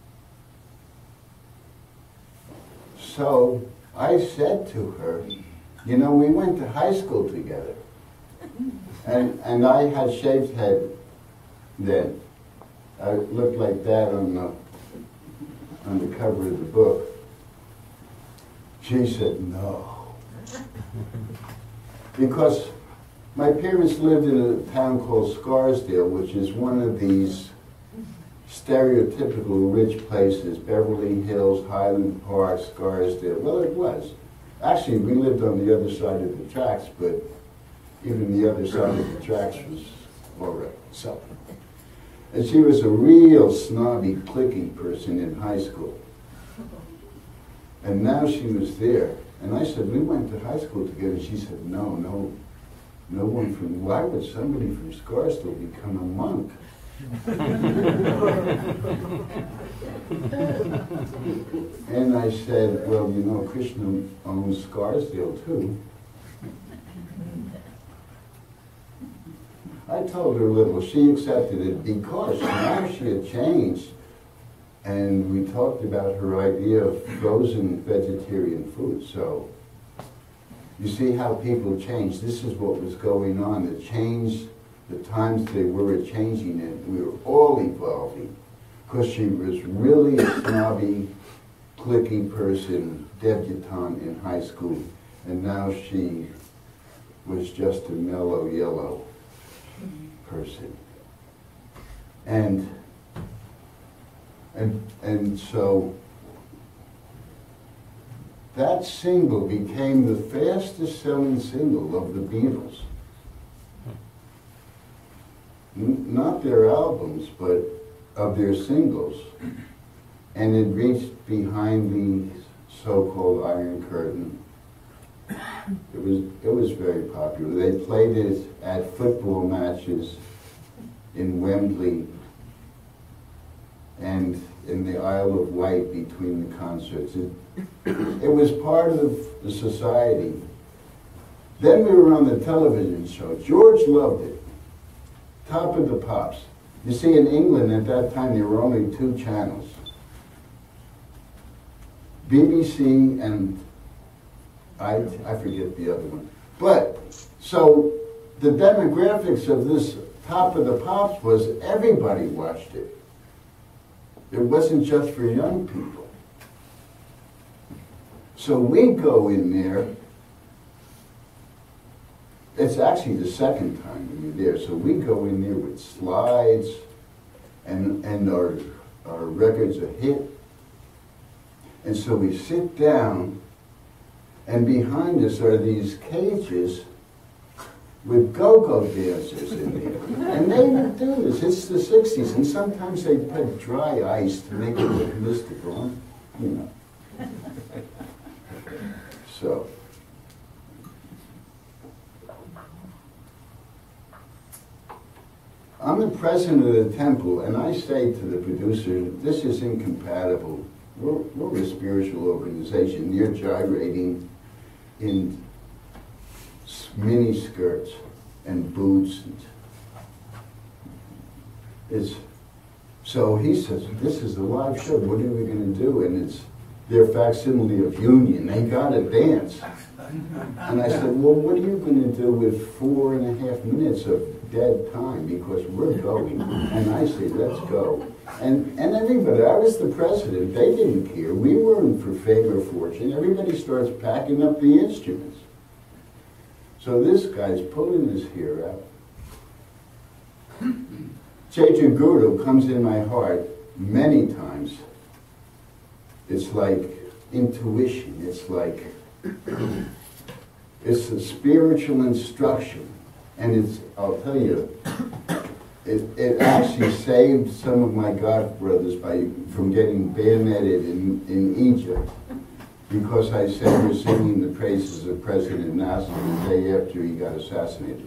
So I said to her, you know, we went to high school together. And I had shaved head then. I looked like that on the cover of the book. She said, no. Because my parents lived in a town called Scarsdale, which is one of these stereotypical rich places, Beverly Hills, Highland Park, Scarsdale. Well, it was. Actually, we lived on the other side of the tracks, but even the other side of the tracks was all right. So, and she was a real snobby, cliquey person in high school. And now she was there. And I said, we went to high school together. She said, no one from, why would somebody from Scarsdale become a monk? And I said, well, you know, Krishna owns Scarsdale too. I told her a little. She accepted it because now she had changed, and we talked about her idea of frozen vegetarian food. So you see how people change. This is what was going on. The change, the times they were changing it. We were all evolving because she was really a snobby, cliquey person, debutante in high school, and now she was just a mellow yellow person. And so that single became the fastest selling single of the Beatles. Not their albums, but of their singles. And it reached behind the so-called Iron Curtain. It was very popular. They played it at football matches in Wembley and in the Isle of Wight between the concerts. It was part of the society. Then we were on the television show. George loved it. Top of the Pops. You see, in England at that time there were only 2 channels. BBC and I forget the other one. But, so the demographics of this Top of the Pops was everybody watched it. It wasn't just for young people. So we go in there. It's actually the second time we were there. So we go in there with slides and our record's a hit. And so we sit down, and behind us are these cages with go-go dancers in there. And they would do this. It's the 60s, and sometimes they put dry ice to make it look mystical, you know. So, I'm the president of the temple, and I say to the producer, this is incompatible. We're a spiritual organization. You're gyrating in mini skirts and boots. So he says, this is a live show. What are we going to do? And it's their facsimile of Union. They got to dance. And I said, well, what are you going to do with 4.5 minutes of dead time? Because we're going. And I say, let's go. And everybody, I was the president. They didn't care. We weren't for fame or fortune. Everybody starts packing up the instruments. So this guy's pulling his hair out. Chaitanya Guru comes in my heart many times. It's like intuition. It's like, it's a spiritual instruction. And it's, I'll tell you, it actually saved some of my godbrothers from getting bayoneted in Egypt. Because I said we're singing the praises of President Nasser the day after he got assassinated.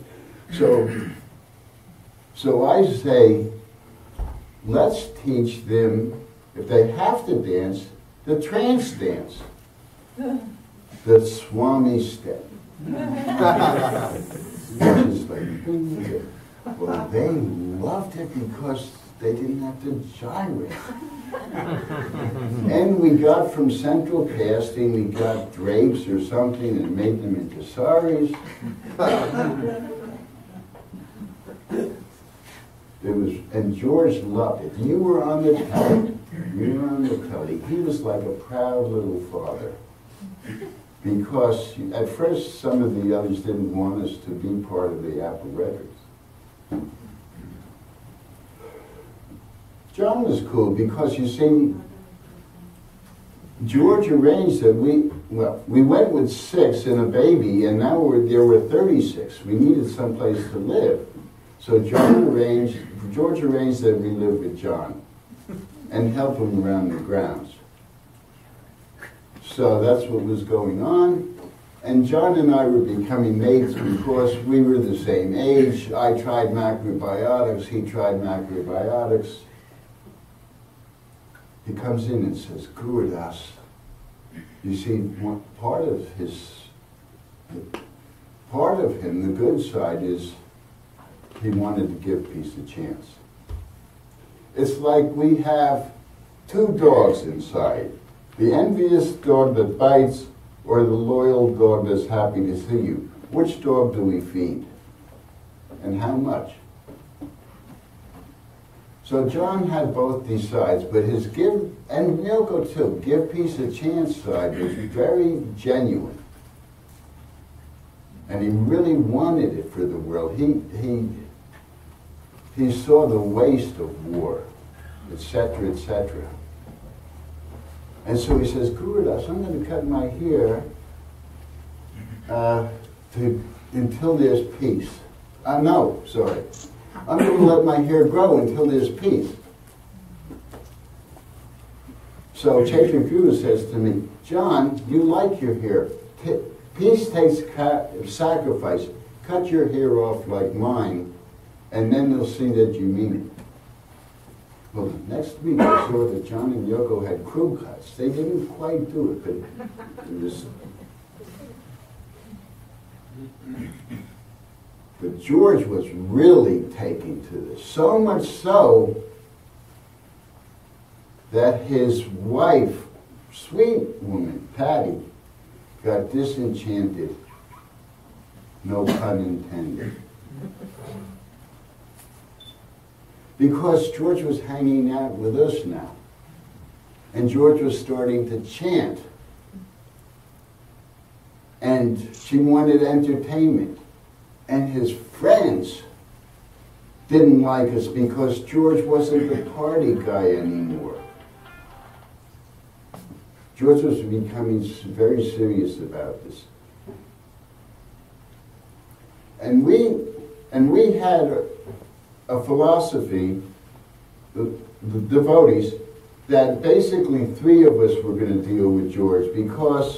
So I say, let's teach them, if they have to dance, the trance dance. The Swami step. Which is like, well, they loved it because they didn't have to gyrate. And we got from central casting, we got drapes or something and made them into saris. And George loved it. You were on the telly. You were on the telly. He was like a proud little father. Because at first some of the others didn't want us to be part of the Apple Records. John was cool because, you see, George arranged that we went with 6 and a baby, and now there were 36. We needed someplace to live. So George arranged that we live with John and help him around the grounds. So that's what was going on. And John and I were becoming mates because we were the same age. I tried macrobiotics, he tried macrobiotics. He comes in and says, Gurudas, you see, part of him, the good side is he wanted to give peace a chance. It's like we have 2 dogs inside. The envious dog that bites or the loyal dog that's happy to see you. Which dog do we feed? And how much? So John had both these sides, but his give, and Yoko too, give peace a chance side was very genuine. And he really wanted it for the world. He saw the waste of war, etc., etc. And so he says, Gurudas, I'm going to cut my hair until there's peace. No, sorry. I'm going to let my hair grow until there's peace. So Chaitanya Guru says to me, John, you like your hair. Peace takes sacrifice. Cut your hair off like mine, and then they'll see that you mean it. Well, the next week I saw that John and Yoko had crew cuts. They didn't quite do it, but it was... But George was really taking to this. So much so that his wife, sweet woman, Patty, got disenchanted. No pun intended. Because George was hanging out with us now. And George was starting to chant. And she wanted entertainment. And his friends didn't like us because George wasn't the party guy anymore. George was becoming very serious about this. And we had a philosophy, the devotees, that basically 3 of us were going to deal with George, because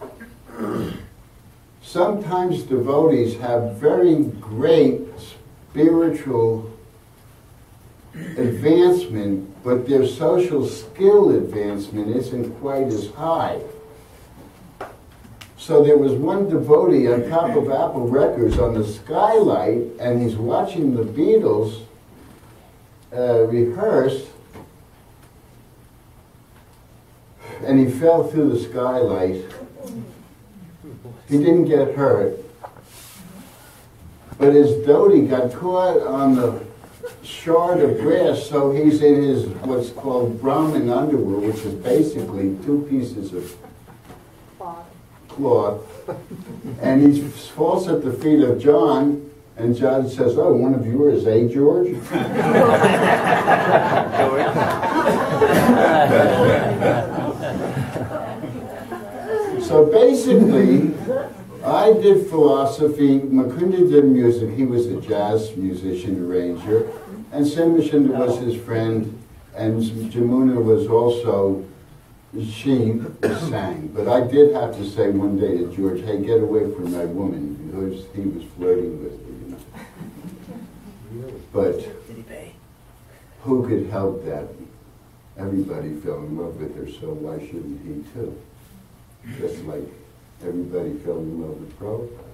sometimes devotees have very great spiritual advancement, but their social skill advancement isn't quite as high. So there was one devotee on top of Apple Records on the skylight, and he's watching the Beatles rehearse, and he fell through the skylight. He didn't get hurt, but his dhoti got caught on the shard of grass, so he's in his what's called Brahmin underwear, which is basically 2 pieces of cloth, and he falls at the feet of John, and John says, "Oh, one of yours, eh, George?" So basically, I did philosophy, Mukunda did music, he was a jazz musician, arranger, and Simishinda was his friend, and Jamuna was also, she sang. But I did have to say one day to George, "Hey, get away from that woman," because he was flirting with her, you know. But who could help that? Everybody fell in love with her, so why shouldn't he too? Just like everybody fell in love with Prabhupada.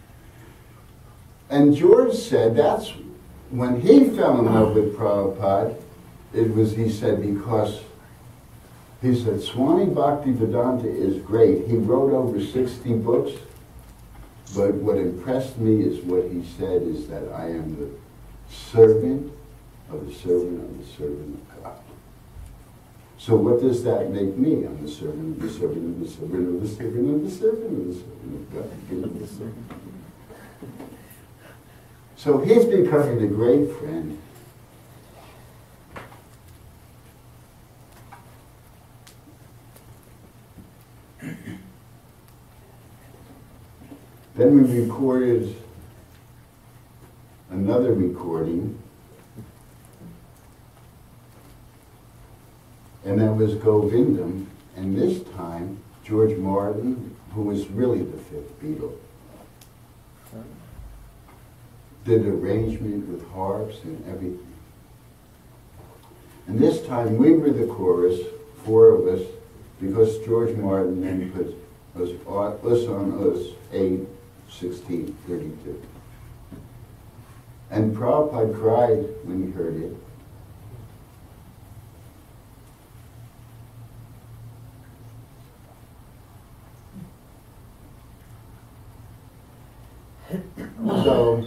And George said that's when he fell in love with Prabhupada, he said, because he said, Swami Bhaktivedanta is great. He wrote over 60 books, but what impressed me is what he said is that I am the servant of the servant of the servant of God. So what does that make me? I'm the servant of the servant of the servant of the servant of the servant of the servant of God. So he's becoming a great friend. Then we recorded another recording, and that was Govinda, and this time George Martin, who was really the 5th Beatle, did arrangement with harps and everything. And this time we were the chorus, 4 of us, because George Martin then put us on us, 8, 16, 32. And Prabhupada cried when he heard it. So,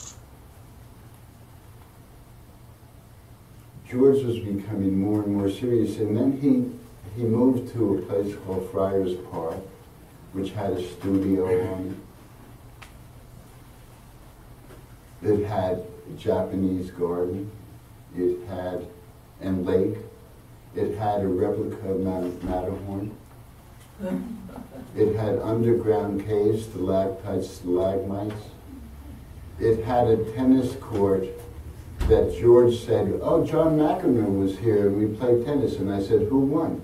George was becoming more and more serious, and then he moved to a place called Friars Park, which had a studio on it. It had a Japanese garden, it had a lake, it had a replica of Matterhorn, it had underground caves, stalactites, stalagmites. It had a tennis court that George said, "Oh, John McEnroe was here and we played tennis." And I said, "Who won?"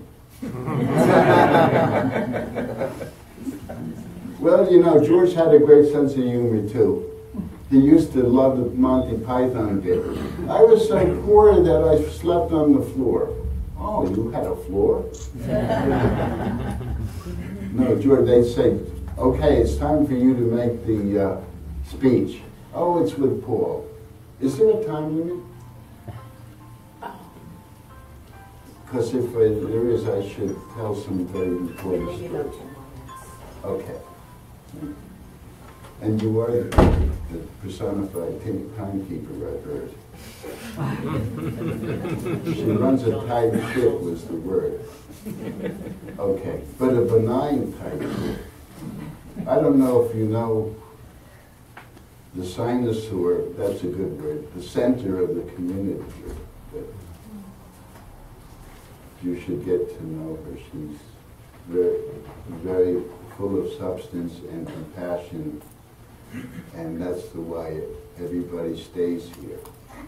Well, you know, George had a great sense of humor too. He used to love the Monty Python bit. "I was so poor that I slept on the floor." "Oh, you had a floor?" No, George, they'd say, "Okay, it's time for you to make the speech." "Oh, it's with Paul." "Is there a time limit?" Because if there is, I should tell some very important stories. Okay. And you are the personified timekeeper, I heard. She runs a tight ship was the word. Okay, but a benign tight ship. I don't know if you know the Sinosaur, that's a good word, the center of the community. But you should get to know her. She's very, very full of substance and compassion, and that's the why everybody stays here.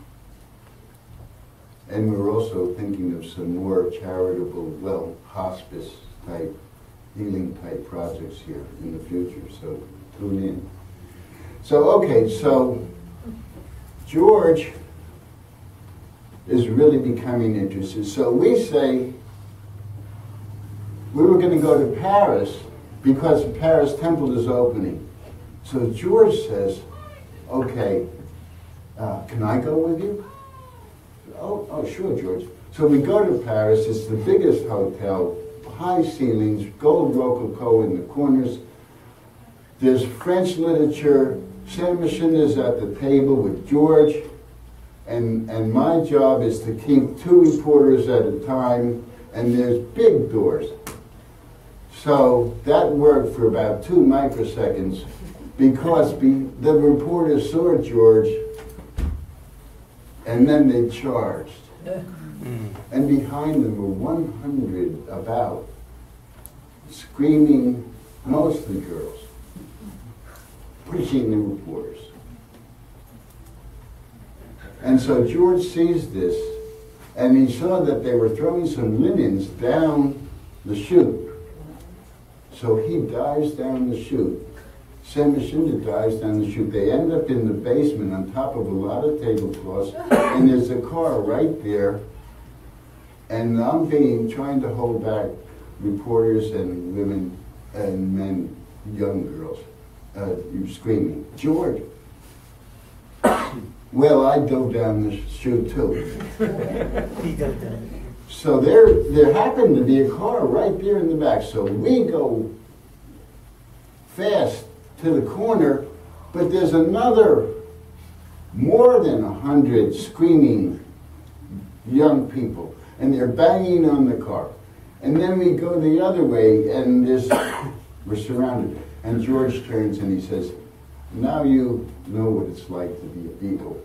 And we're also thinking of some more charitable, well, hospice type, healing type projects here in the future, so tune in. So, okay, so George is really becoming interested. So we say we were going to go to Paris because the Paris temple is opening. So George says, okay, can I go with you? Oh, sure, George. So we go to Paris. It's the biggest hotel, high ceilings, gold rococo in the corners. There's French literature. Saint-Michel is at the table with George. And my job is to keep 2 reporters at a time. And there's big doors. So that worked for about 2 microseconds because the reporters saw George and then they charged. And behind them were 100 about, screaming, mostly girls, pushing the reporters. And so George sees this, and he saw that they were throwing some linens down the chute. So he dives down the chute. Saint-Michel dives down the chute. They end up in the basement on top of a lot of tablecloths, and there's a car right there. And I'm trying to hold back reporters and women and men, young girls, screaming, George. Well, I dove down the chute too. He dove down. So there happened to be a car right there in the back. So we go fast to the corner, but there's another more than 100 screaming young people, and they're banging on the car. And then we go the other way, and we're surrounded. And George turns and he says, now you know what it's like to be a beagle.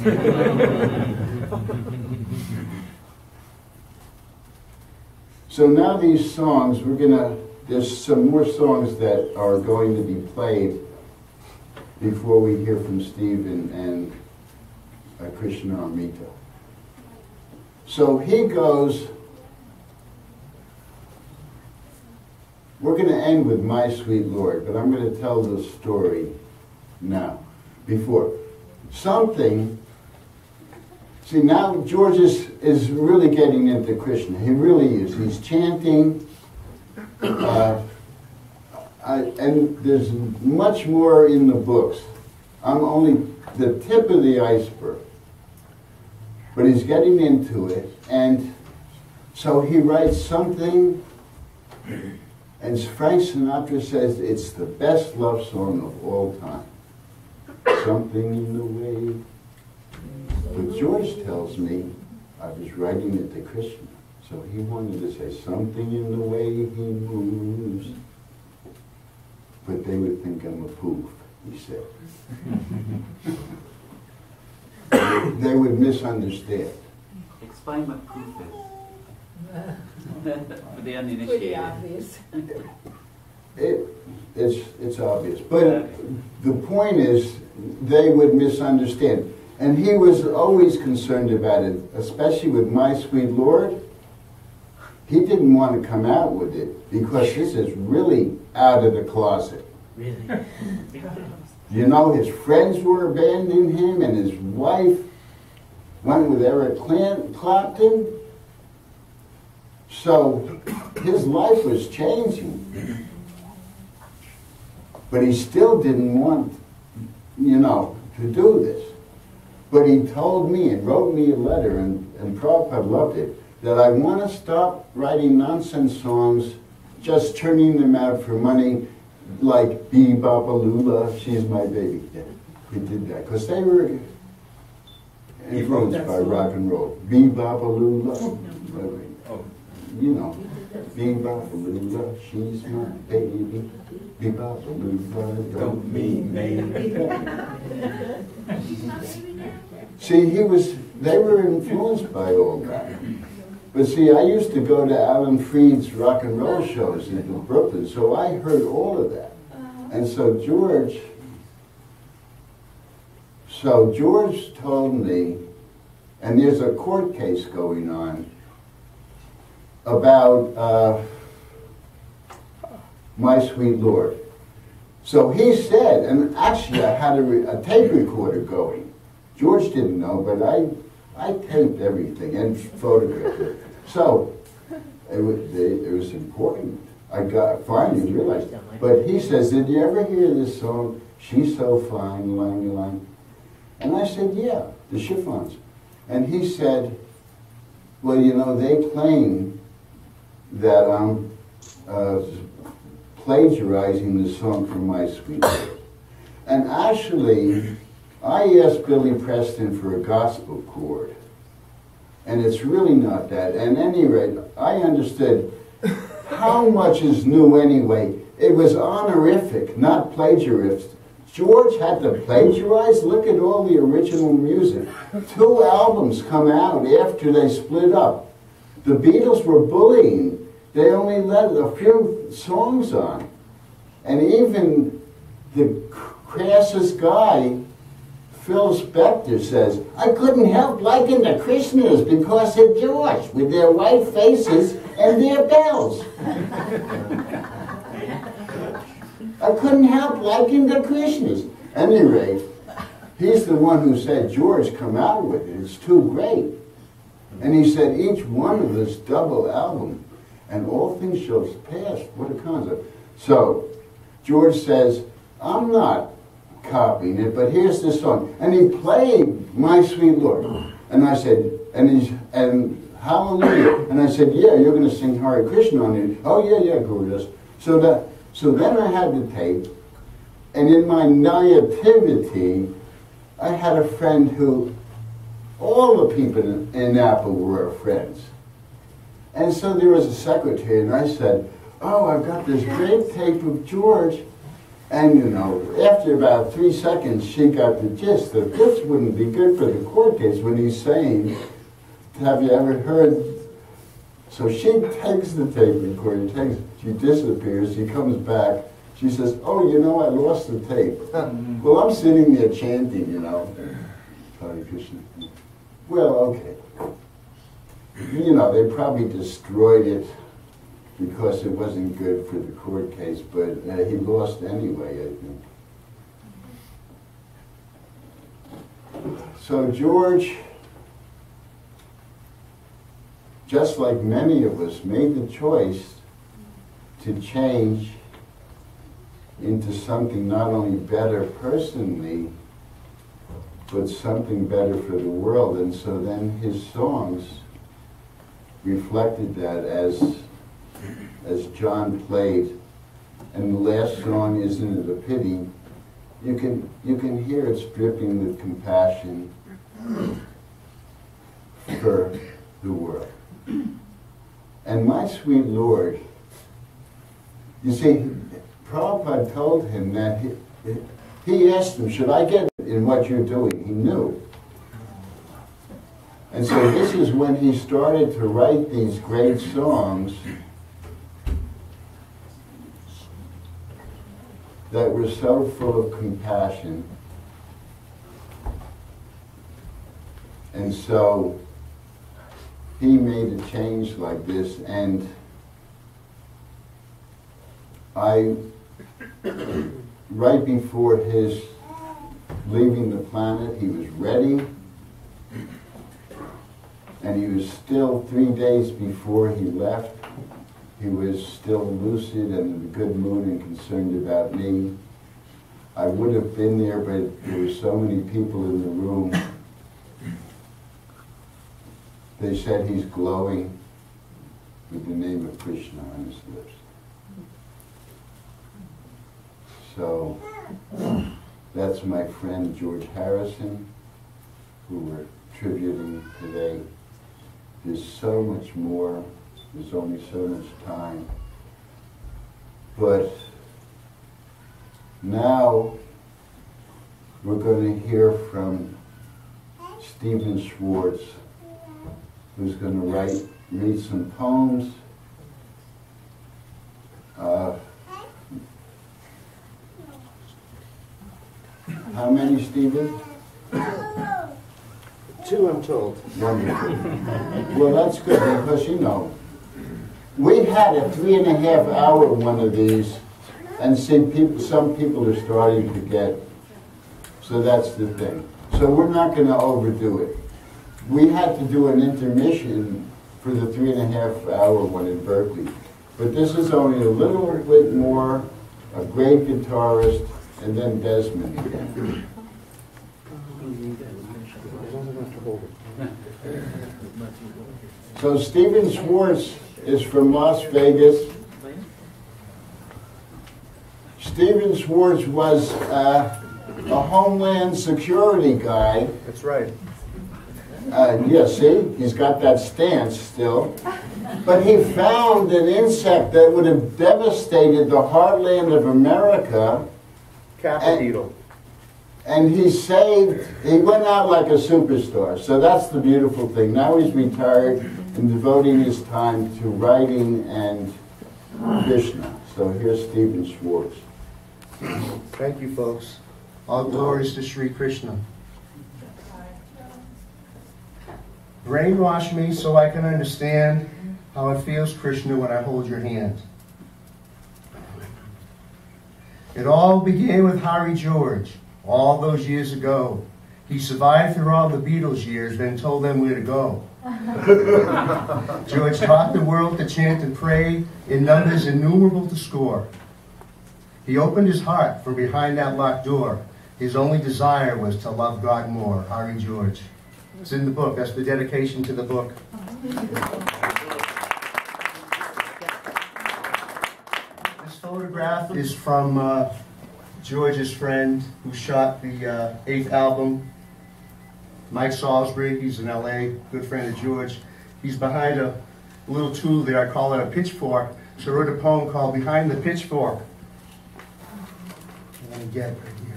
So now these songs, there's some more songs that are going to be played before we hear from Steve and Krishna Amrita. So he goes, we're going to end with My Sweet Lord, but I'm going to tell the story now. Before. See, now George is really getting into Krishna. He really is. He's chanting. And there's much more in the books. I'm only the tip of the iceberg. But he's getting into it. And so he writes something, and Frank Sinatra says it's the best love song of all time. Something in the way. But George tells me I was writing it to Krishna. So he wanted to say something in the way he moves. But they would think I'm a poof, he said. They would misunderstand. Explain what proof is. For the uninitiated. Pretty obvious. It's obvious. But the point is, they would misunderstand. And he was always concerned about it, especially with My Sweet Lord. He didn't want to come out with it because this is really out of the closet. Really? You know, his friends were abandoning him, and his wife went with Eric Clapton. So his life was changing. But he still didn't want, to do this. But he told me and wrote me a letter, and Prabhupada loved it, that I want to stop writing nonsense songs, just turning them out for money, like Bee Baba Lula, She's My Baby. Yeah, he did that, because they were influenced by rock and roll. Bee Baba Lula, Bee Baba Lula, She's My Baby. Bee Baba Lula, don't mean maybe. See, they were influenced by all that. But see, I used to go to Alan Freed's rock and roll shows in Brooklyn, so I heard all of that. And so George told me, and there's a court case going on about My Sweet Lord. So he said, and actually I had a tape recorder going. George didn't know, but I taped everything and photographed it. So it was important. I finally realized. But he says, did you ever hear this song, She's So Fine, Lang Lang? And I said, yeah, the Chiffons. And he said, well, you know, they claim that I'm plagiarizing the song from My Sweet Lord. And actually, I asked Billy Preston for a gospel chord. And it's really not that. At any rate, I understood how much is new anyway. It was honorific, not plagiaristic. George had to plagiarize. Look at all the original music. 2 albums come out after they split up. The Beatles were bullying. They only let a few songs on. And even the crassest guy, Phil Spector, says, I couldn't help liking the Krishnas because of George, with their white faces and their bells. I couldn't help liking the Krishnas. At any rate, he's the one who said, George, come out with it. It's too great. And he said, each one of this double album, and all things shall pass. What a concept. So, George says, I'm not copying it, but here's this song. And he played My Sweet Lord. And I said, and Hallelujah. And I said, yeah, you're going to sing Hare Krishna on it. Oh, yeah, Guru. So then I had the tape, and in my naivety, I had a friend who, all the people in Apple were our friends. And so there was a secretary, and I said, oh, I've got this great tape of George. And, you know, after about 3 seconds, she got the gist that this wouldn't be good for the court case when he's saying, have you ever heard? So she takes the tape recorder, she disappears, she comes back, she says, oh, you know, I lost the tape. Well, I'm sitting there chanting, you know, Hare Krishna. Well, okay. You know, they probably destroyed it because it wasn't good for the court case, but he lost anyway, I think. So George, just like many of us, made the choice to change into something not only better personally, but something better for the world. And so then his songs reflected that, as John played. And the last song, Isn't It a Pity? You can hear it's dripping with compassion for the world. And My Sweet Lord, you see, Prabhupada told him that he asked him, should I get in what you're doing? He knew. And so this is when he started to write these great songs that were so full of compassion. And so he made a change like this, and right before his leaving the planet, he was ready, and he was still 3 days before he left. He was still lucid and in a good mood and concerned about me. I would have been there, but there were so many people in the room. They said he's glowing with the name of Krishna on his lips. So that's my friend George Harrison, who we're tributing today. There's so much more. There's only so much time. But now we're going to hear from Stephen Schwartz, who's going to read some poems. How many, Stephen? 2, I'm told. Wonderful. Well, that's good because, you know, we've had a 3.5-hour one of these, and some people are starting to get, so that's the thing. So we're not going to overdo it. We had to do an intermission for the 3.5-hour one in Berkeley, but this is only a little bit more, a great guitarist, and then Desmond again. So Stephen Schwartz is from Las Vegas. Stephen Schwartz was a Homeland Security guy. That's right. Yeah, see? He's got that stance still. But he found an insect that would have devastated the heartland of America. Kappa beetle. And he went out like a superstar. So that's the beautiful thing. Now he's retired and devoting his time to writing and Krishna. So here's Stephen Schwartz. Thank you, folks. All glories to Sri Krishna. Brainwash me so I can understand how it feels, Krishna, when I hold your hand. It all began with Hare George, all those years ago. He survived through all the Beatles years, then told them where to go. George taught the world to chant and pray in numbers innumerable to score. He opened his heart from behind that locked door. His only desire was to love God more. Hare George. It's in the book. That's the dedication to the book. This photograph is from George's friend who shot the 8th album, Mike Salisbury. He's in LA, good friend of George. He's behind a little tool there, I call it a pitchfork. So I wrote a poem called Behind the Pitchfork. I'm going to get it right here.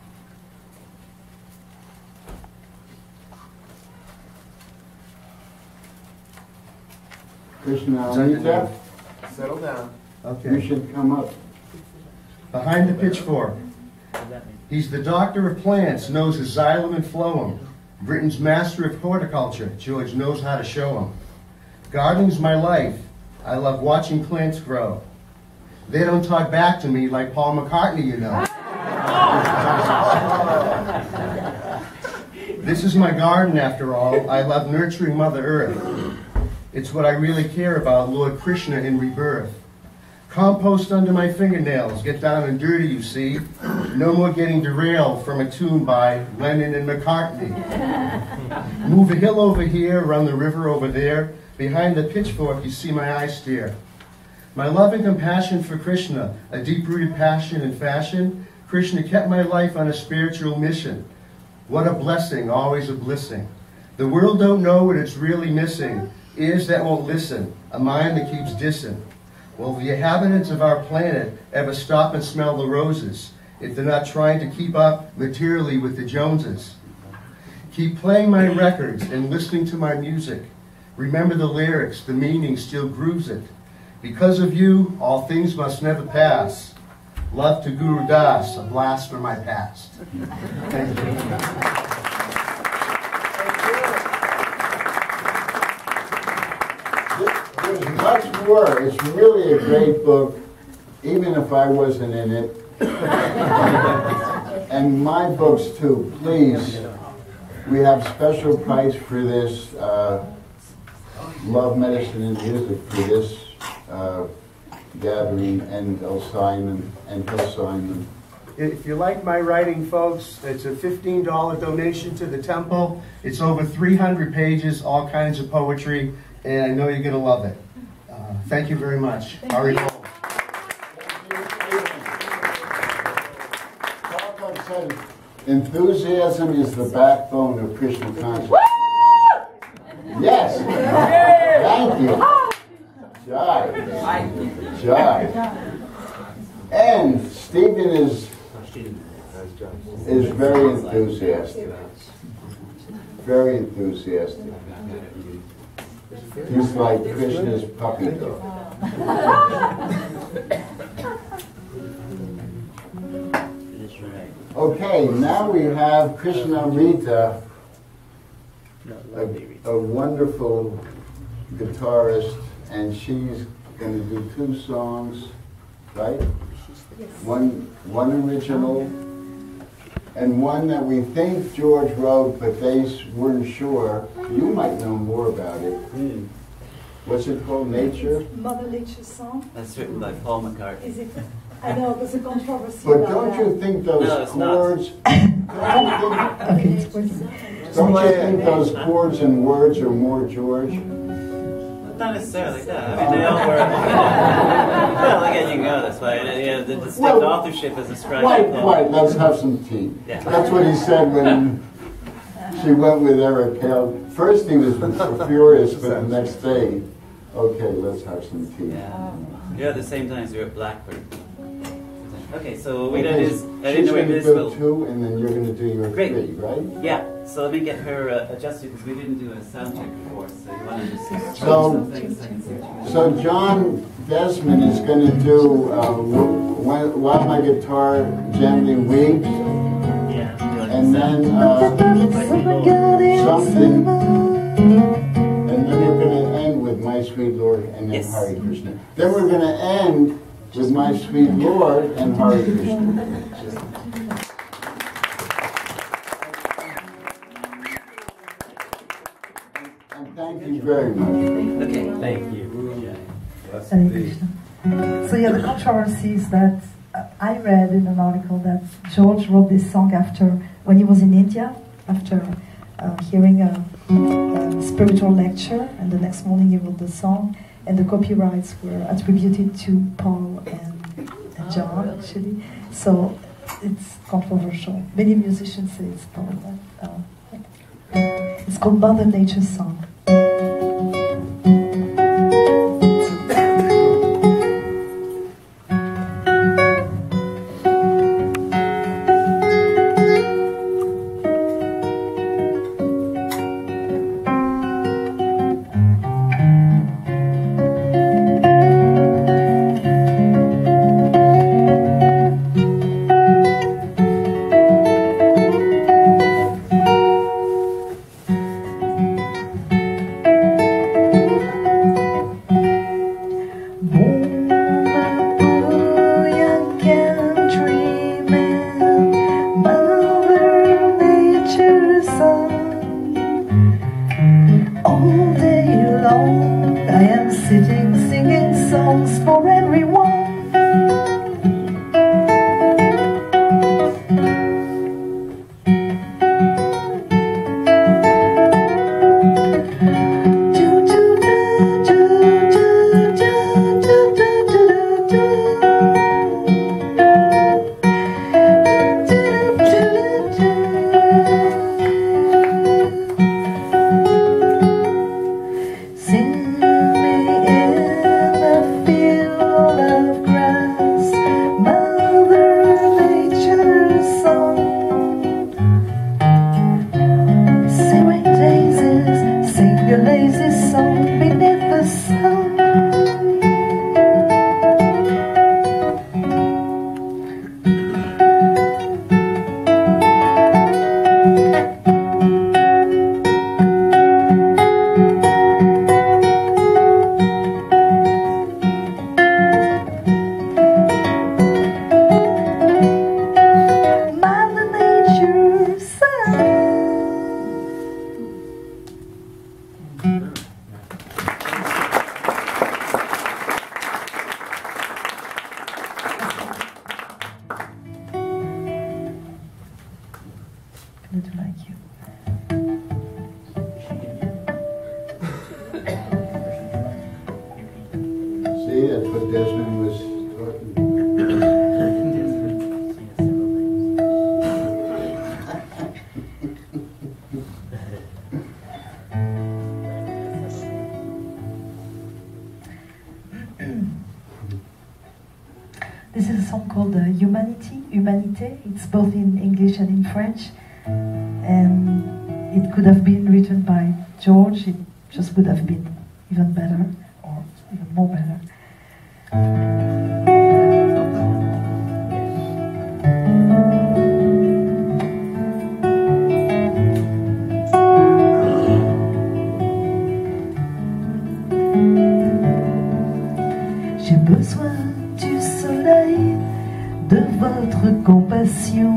Krishna, Anita, Settle down. you Okay. should come up. Behind the pitchfork. He's the doctor of plants, knows his xylem and phloem. Britain's master of horticulture, George knows how to show him. Gardening's my life. I love watching plants grow. They don't talk back to me like Paul McCartney, you know. This is my garden, after all. I love nurturing Mother Earth. It's what I really care about, Lord Krishna in rebirth. Compost under my fingernails, get down and dirty, you see. No more getting derailed from a tune by Lennon and McCartney. Move a hill over here, run the river over there. Behind the pitchfork, you see my eyes stare. My love and compassion for Krishna, a deep-rooted passion and fashion. Krishna kept my life on a spiritual mission. What a blessing, always a blessing. The world don't know what it's really missing. Ears that won't listen, a mind that keeps dissing. Will the inhabitants of our planet ever stop and smell the roses if they're not trying to keep up materially with the Joneses? Keep playing my records and listening to my music. Remember the lyrics, the meaning still grooves it. Because of you, all things must never pass. Love to Guru Das, a blast from my past. Thank you. There's much more. It's really a great book, even if I wasn't in it. And my books too, please. We have special price for this, Love, Medicine, and Music for this gathering, and L. Simon, and Hill Simon. If you like my writing, folks, it's a $15 donation to the temple. It's over 300 pages, all kinds of poetry, and I know you're going to love it. Thank you very much. Hare Bol. Prabhupada said, enthusiasm is the backbone of Krishna consciousness. Yes. Thank you. Jai. Jai. And Stephen is very enthusiastic. Very enthusiastic. He's like Krishna's puppy dog. Okay, now we have Krishna Rita, a wonderful guitarist, and she's going to do 2 songs, right? Yes. One original, and one that we think George wrote, but they weren't sure. You might know more about it. What's it called? Nature? Mother Nature song. That's written by Paul McCartney. Is it? I know there's a controversy But about don't that. you think those No, it's not. chords? Don't you think those Huh? chords and words are more George? Not necessarily that. I mean, they all were. Well, again, you can go this way. The distinct authorship is ascribed to Paul. Quite. Let's have some tea. Yeah. That's what he said when she went with Eric Hale. First he was furious, but the next day, okay, let's have some tea. Yeah. You're at the same time as you're at Blackbird. Okay, so what we Okay, did is, I she's didn't know going where to this do will. 2, and then you're going to do your Great. 3, right? Yeah, so let me get her adjusted because we didn't do a sound check before, so you want to just So- some things I can see what you So John Desmond is going to do While My Guitar Gently Weeps, Yeah. and then something, and then we're going to end with My Sweet Lord and then Yes. Hare Krishna. Then we're going to end with My Sweet Lord and Hare Krishna. And thank you very much. Okay. Thank you. Hare Krishna. So yeah, the controversy is that I read in an article that George wrote this song after, when he was in India, after hearing a spiritual lecture, and the next morning he wrote the song, and the copyrights were attributed to Paul and John, actually. So it's controversial. Many musicians say it's Paul. It's called Mother Nature's Song. All day long I am sitting singing songs for everyone. See, that's what Desmond was talking This is a song called Humanité. It's both in English and in French. And it could have been written by George. It just would have been even better, or even more better. J'ai besoin du soleil, de votre compassion,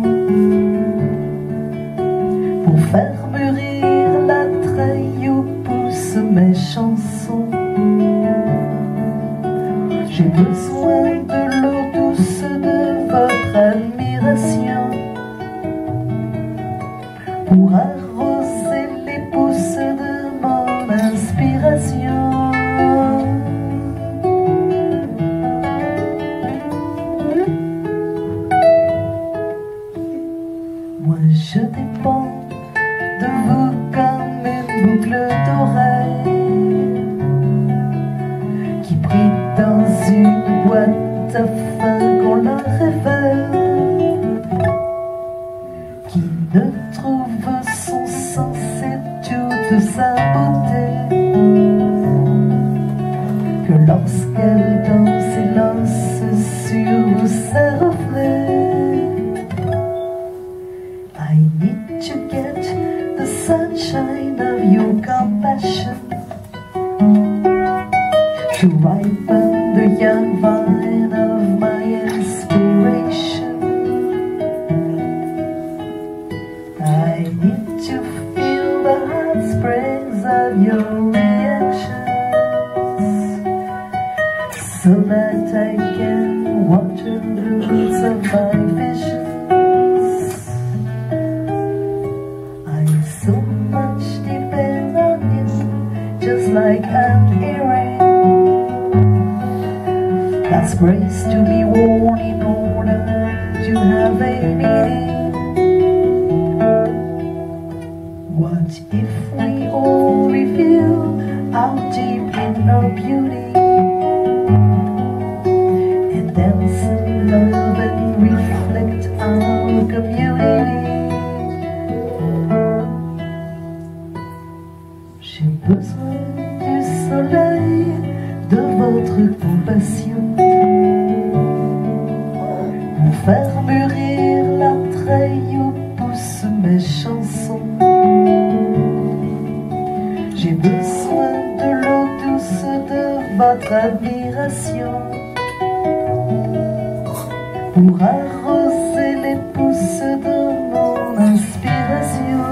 pour faire mûrir la treille où poussent mes chansons. J'ai besoin de l'eau douce de votre admiration, pour arroser les pousses de mon inspiration. Moi je dépends de vous comme une boucle d'oreille qui brille dans une boîte afin qu'on la révèle, qui ne trouve son sens et toute sa beauté que lorsqu'elle danse et lance sur ses reflets. I need to get the sunshine of your compassion to ripen the young vine of my inspiration. I need to feel the hot springs of your reactions so that I can water the roots of my visions. I so much depend on you, just like an earring that's graced to be worn in order to have a meaning. What if we all reveal our deep inner beauty and dance in love and reflect our community? J'ai besoin du soleil, de votre compassion, pour faire mûrir la treille où poussent mes chansons. J'ai besoin de l'eau douce de votre admiration, pour arroser les pousses de mon inspiration.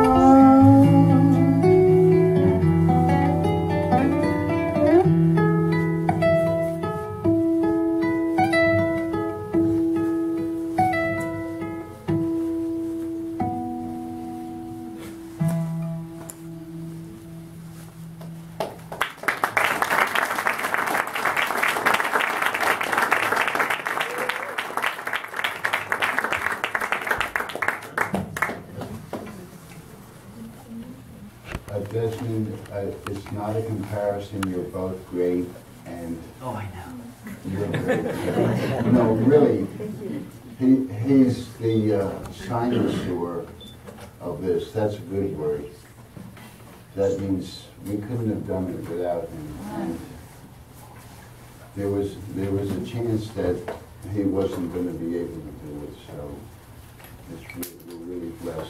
Desmond, it's not a comparison. You're both great, and Oh, I know. you're great. No, really, he's the cynosure of this. That's a good word. That means we couldn't have done it without him. And there was a chance that he wasn't going to be able to do it. So we're really blessed.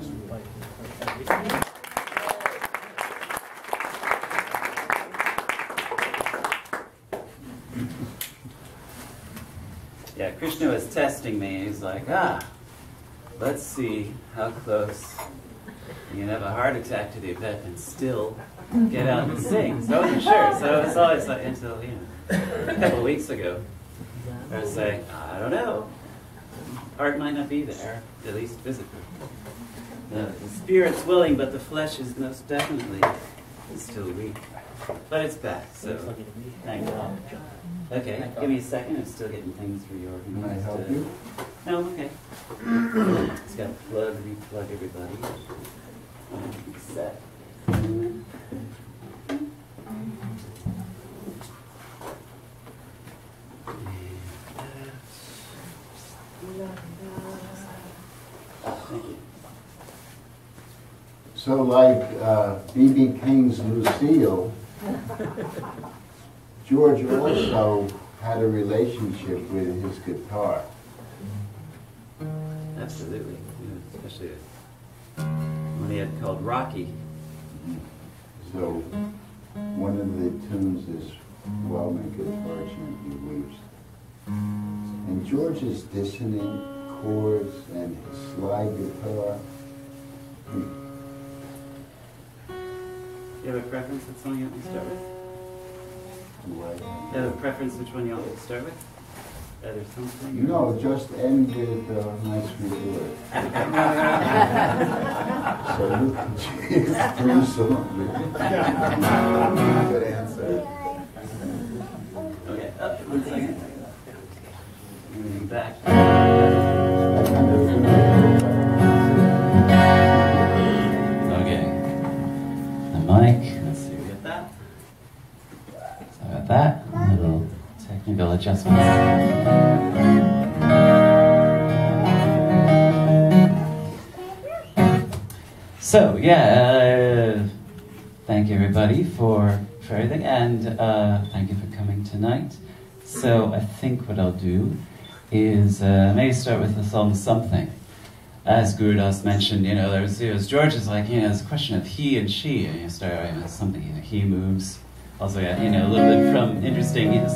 Yeah, Krishna was testing me. He's like, let's see how close you can have a heart attack to the event and still get out and sing. So I wasn't sure. So it's always like, until, a couple of weeks ago, I was saying, I don't know. Heart might not be there, at least physically. The spirit's willing, but the flesh is most definitely still weak. But it's back, so thank God. Okay, give me a second. I'm still getting things reorganized. Can I help you? No, I'm okay. Just got to replug everybody. Set. Thank you. So like B.B. King's Lucille, George also had a relationship with his guitar. Absolutely, especially when he had called Rocky. So one of the tunes is "Well, my guitar gently weeps." And George's dissonant chords and his slide guitar. You have a preference which song you want me to start with? You have a preference which one you want me to start with? Either something? No, just end with "My Sweet Lord." So you can choose 3 songs. Good answer. Okay, 1 second. Moving back. Okay. The mic. Let's see, we got that. So I got that. A little technical adjustments. So yeah, thank you everybody for everything, and thank you for coming tonight. So I think what I'll do is maybe start with the song "Something." As Gurudas mentioned, you know, George is like, you know, it's a question of he and she, and you start writing with something, you know, he moves. Also, yeah, you know, a little bit from interesting, you know,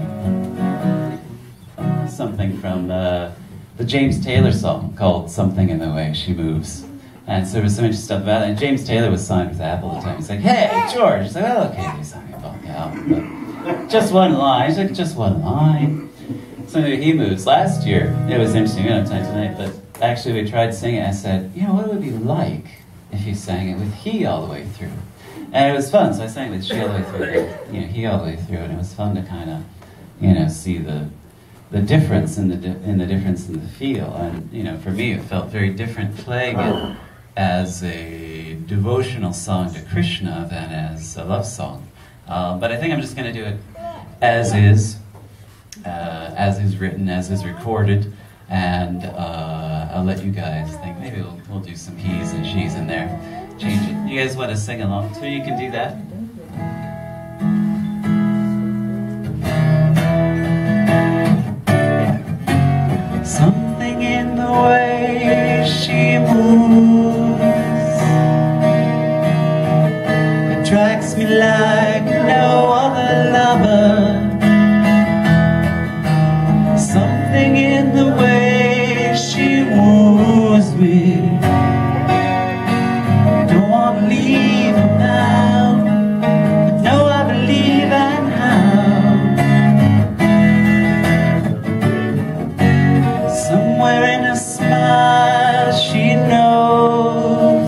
something from the James Taylor song called "Something in the Way She Moves." And so there was some interesting stuff about it. And James Taylor was signed with Apple at the time. He's like, "Hey, George." He's like, "Well, okay, do something about the album, but just one line." He's like, "Just one line." So he moves. Last year, it was interesting. We don't have time tonight, but actually we tried singing it. I said, you know, what would it be like if you sang it with he all the way through? And it was fun. So I sang it with she all the way through, you know, he all the way through, and it was fun to kind of, you know, see the difference in the difference in the feel. And you know, for me, it felt very different playing it as a devotional song to Krishna than as a love song. But I think I'm just going to do it as is written, as is recorded, and I'll let you guys think. Maybe we'll do some he's and she's in there. Change it. You guys want to sing along too? You can do that. Something in the way she moves attracts me like no other lover. Something in the way she woos me. Don't want to leave her now, but no, I believe and how. Somewhere in her smile she knows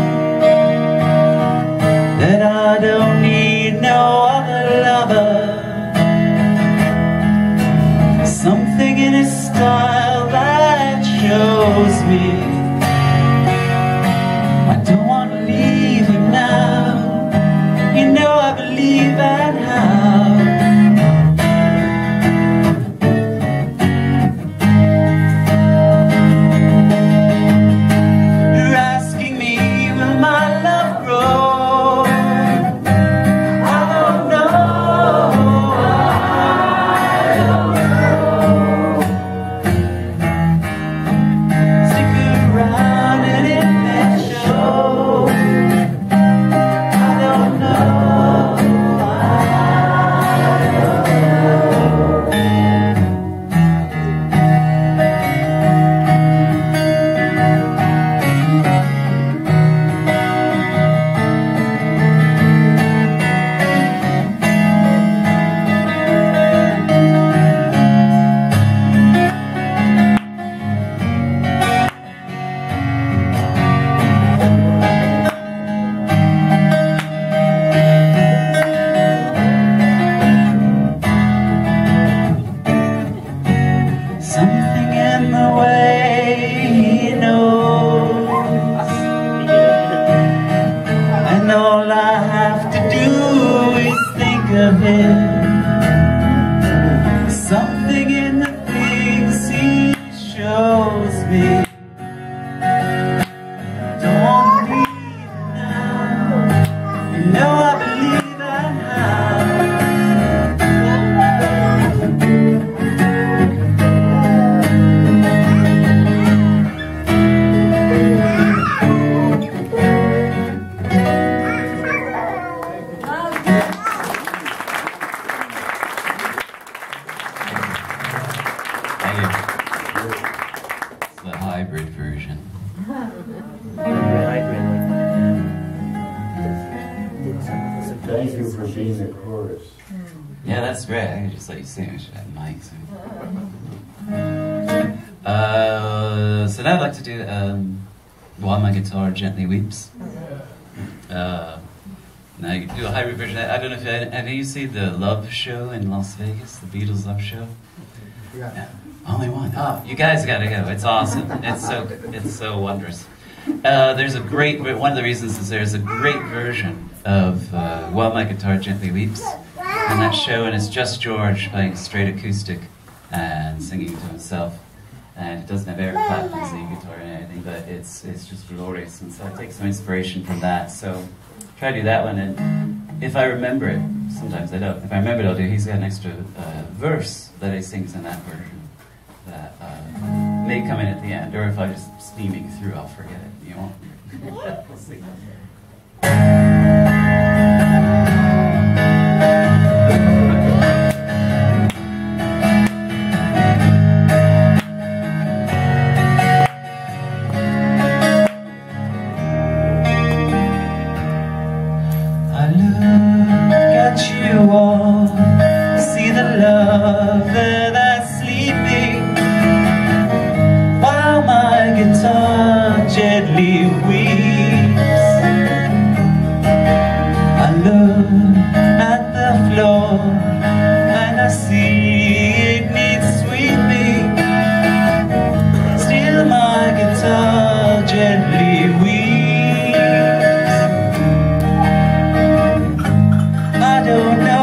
that I don't need no other lover. Something in his style that shows me I don't want to leave him now. You know I believe and how. You're asking me, will my love grow? I don't know. Something in the things he shows me. Don't leave now. You know I believe and It's the hybrid version. Thank you for being the chorus. Yeah, that's great. I could just let you sing. I should have mics. So now I'd like to do While My Guitar Gently Weeps. Now you can do a hybrid version. I don't know if have you seen the Love Show in Las Vegas, the Beatles Love Show? Yeah. Only one. Oh, you guys gotta go. It's awesome. It's so wondrous. There's a great. One of the reasons is there's a great version of While My Guitar Gently Weeps in that show, and it's just George playing straight acoustic and singing to himself. And it doesn't have Eric Clapton's guitar or anything, but it's just glorious. And so I take some inspiration from that. So try to do that one, and if I remember it, sometimes I don't. If I remember it, I'll do. He's got an extra verse that he sings in that version that may come in at the end, or if I'm just steaming through, I'll forget it. You won't. We'll see. See the love that I'm sleeping while my guitar gently weeps. I look at the floor and I see it needs sweeping. Still my guitar gently weeps. I don't know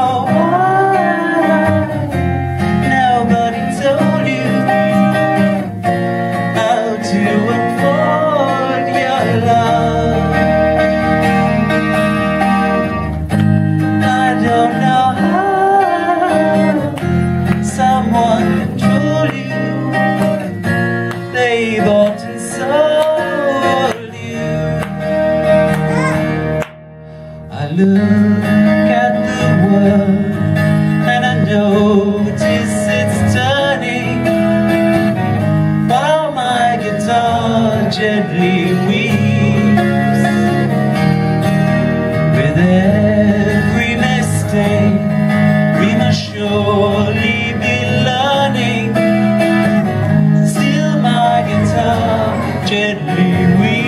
look at the world and I notice it's turning while my guitar gently weeps. With every mistake we must surely be learning. Still my guitar gently weeps.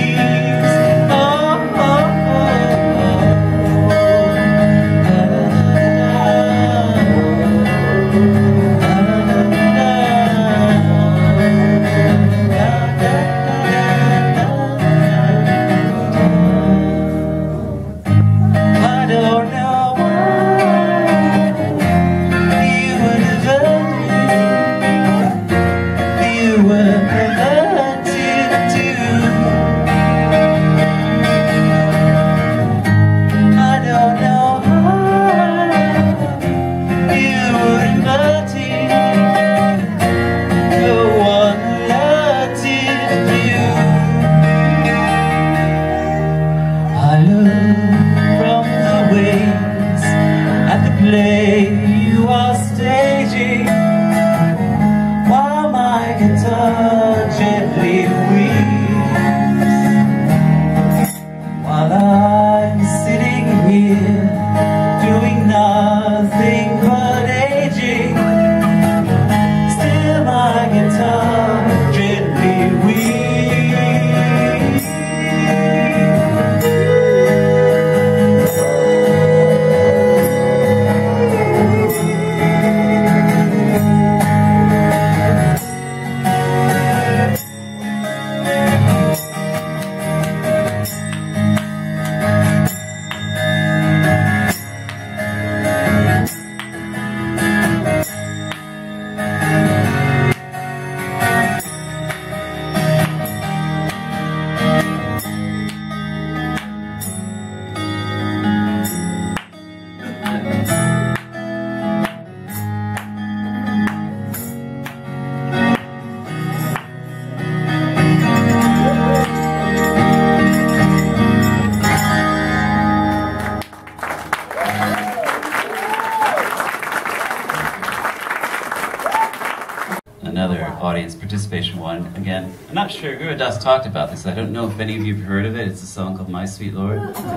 You are staging while my guitar gently weeps. While I'm sitting here doing nothing but aging, still my guitar gently weeps. audience participation one. Again, I'm not sure, Guru Das talked about this. I don't know if any of you have heard of it. It's a song called My Sweet Lord.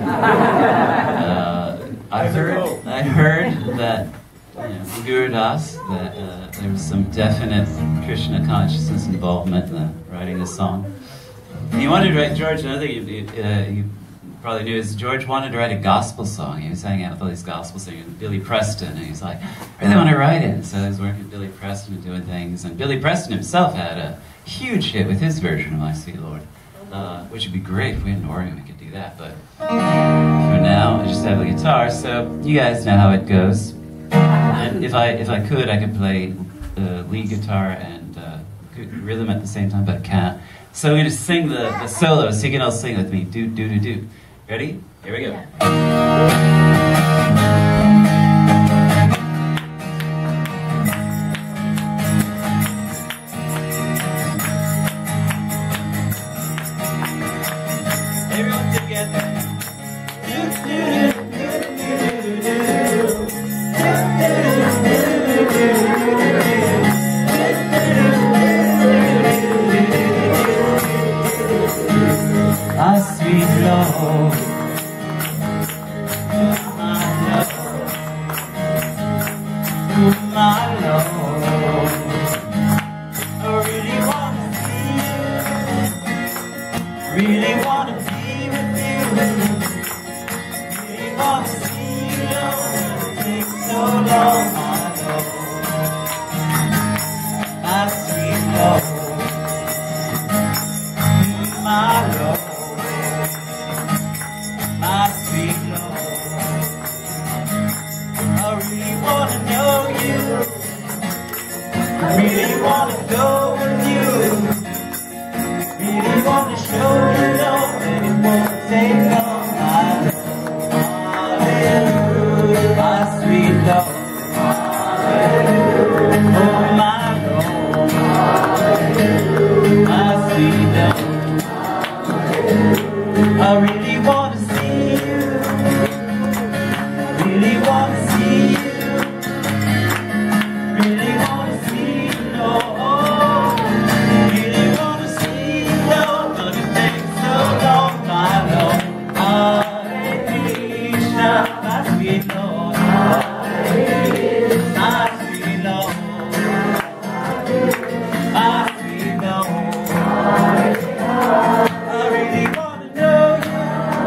I heard that Guru Das, that there was some definite Krishna consciousness involvement in writing this song. And he wanted to write, George, another thing you probably knew is George wanted to write a gospel song. He was hanging out with all these gospel singers, Billy Preston, and he's like, I really want to write it. And so he was working with Billy Preston and doing things. And Billy Preston himself had a huge hit with his version of My Sweet Lord, which would be great if we had an organ, we could do that. But for now, I just have the guitar, so you guys know how it goes. And if I could, I could play lead guitar and rhythm at the same time, but I can't. So we're going to sing the solo, so you can all sing with me. Do, do, do, do. Ready? Here we go. Yeah. Everyone together. My sweet Lord, my Lord, I really want to see you, really want to be with you, really want to see you, Lord, it takes so long, my Lord, my sweet Lord, my Lord. My sweet Lord, I really want to know you, I really want to go with you, really want to show you, Lord, that it won't take long, my Lord, hallelujah, my sweet Lord, hallelujah, oh my Lord, hallelujah, my sweet Lord, I really want to see you, really want to see you, really want to see you, Lord, really want to see you, Lord, but it takes so long, my Lord, Hare Krishna, my sweet Lord, Hare Krishna, my sweet Lord, my sweet Lord, I really want to know you,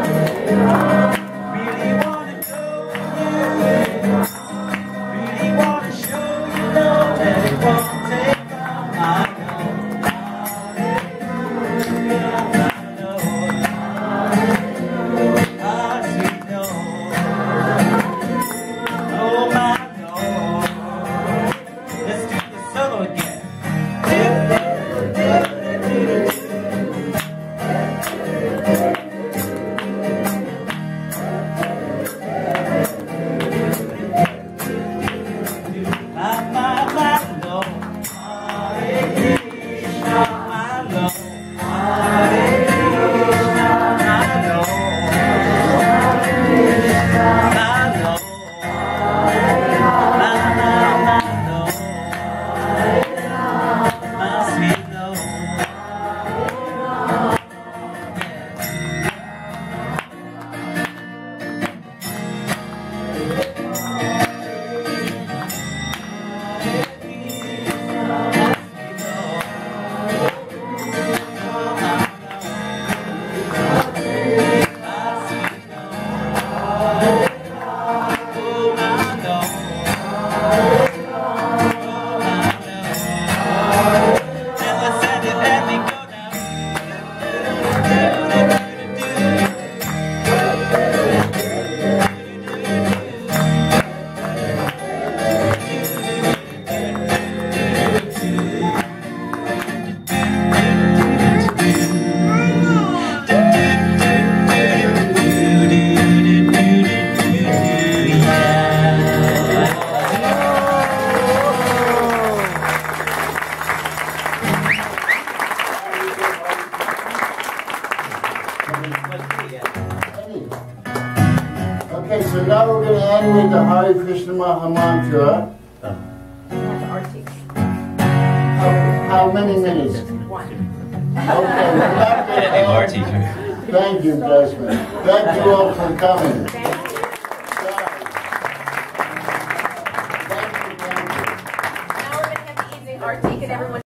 really want to go with you, really want to show you, Lord, that it won't take long, my Lord, hallelujah, my Lord, my sweet Lord, oh my Lord, let's do the solo again. Okay, so now we're going to end with the Hare Krishna Maha Mantra. Archie. Okay. How many minutes? Okay, we're not going to Any more, teacher? Thank you, Desmond. Thank you all for coming.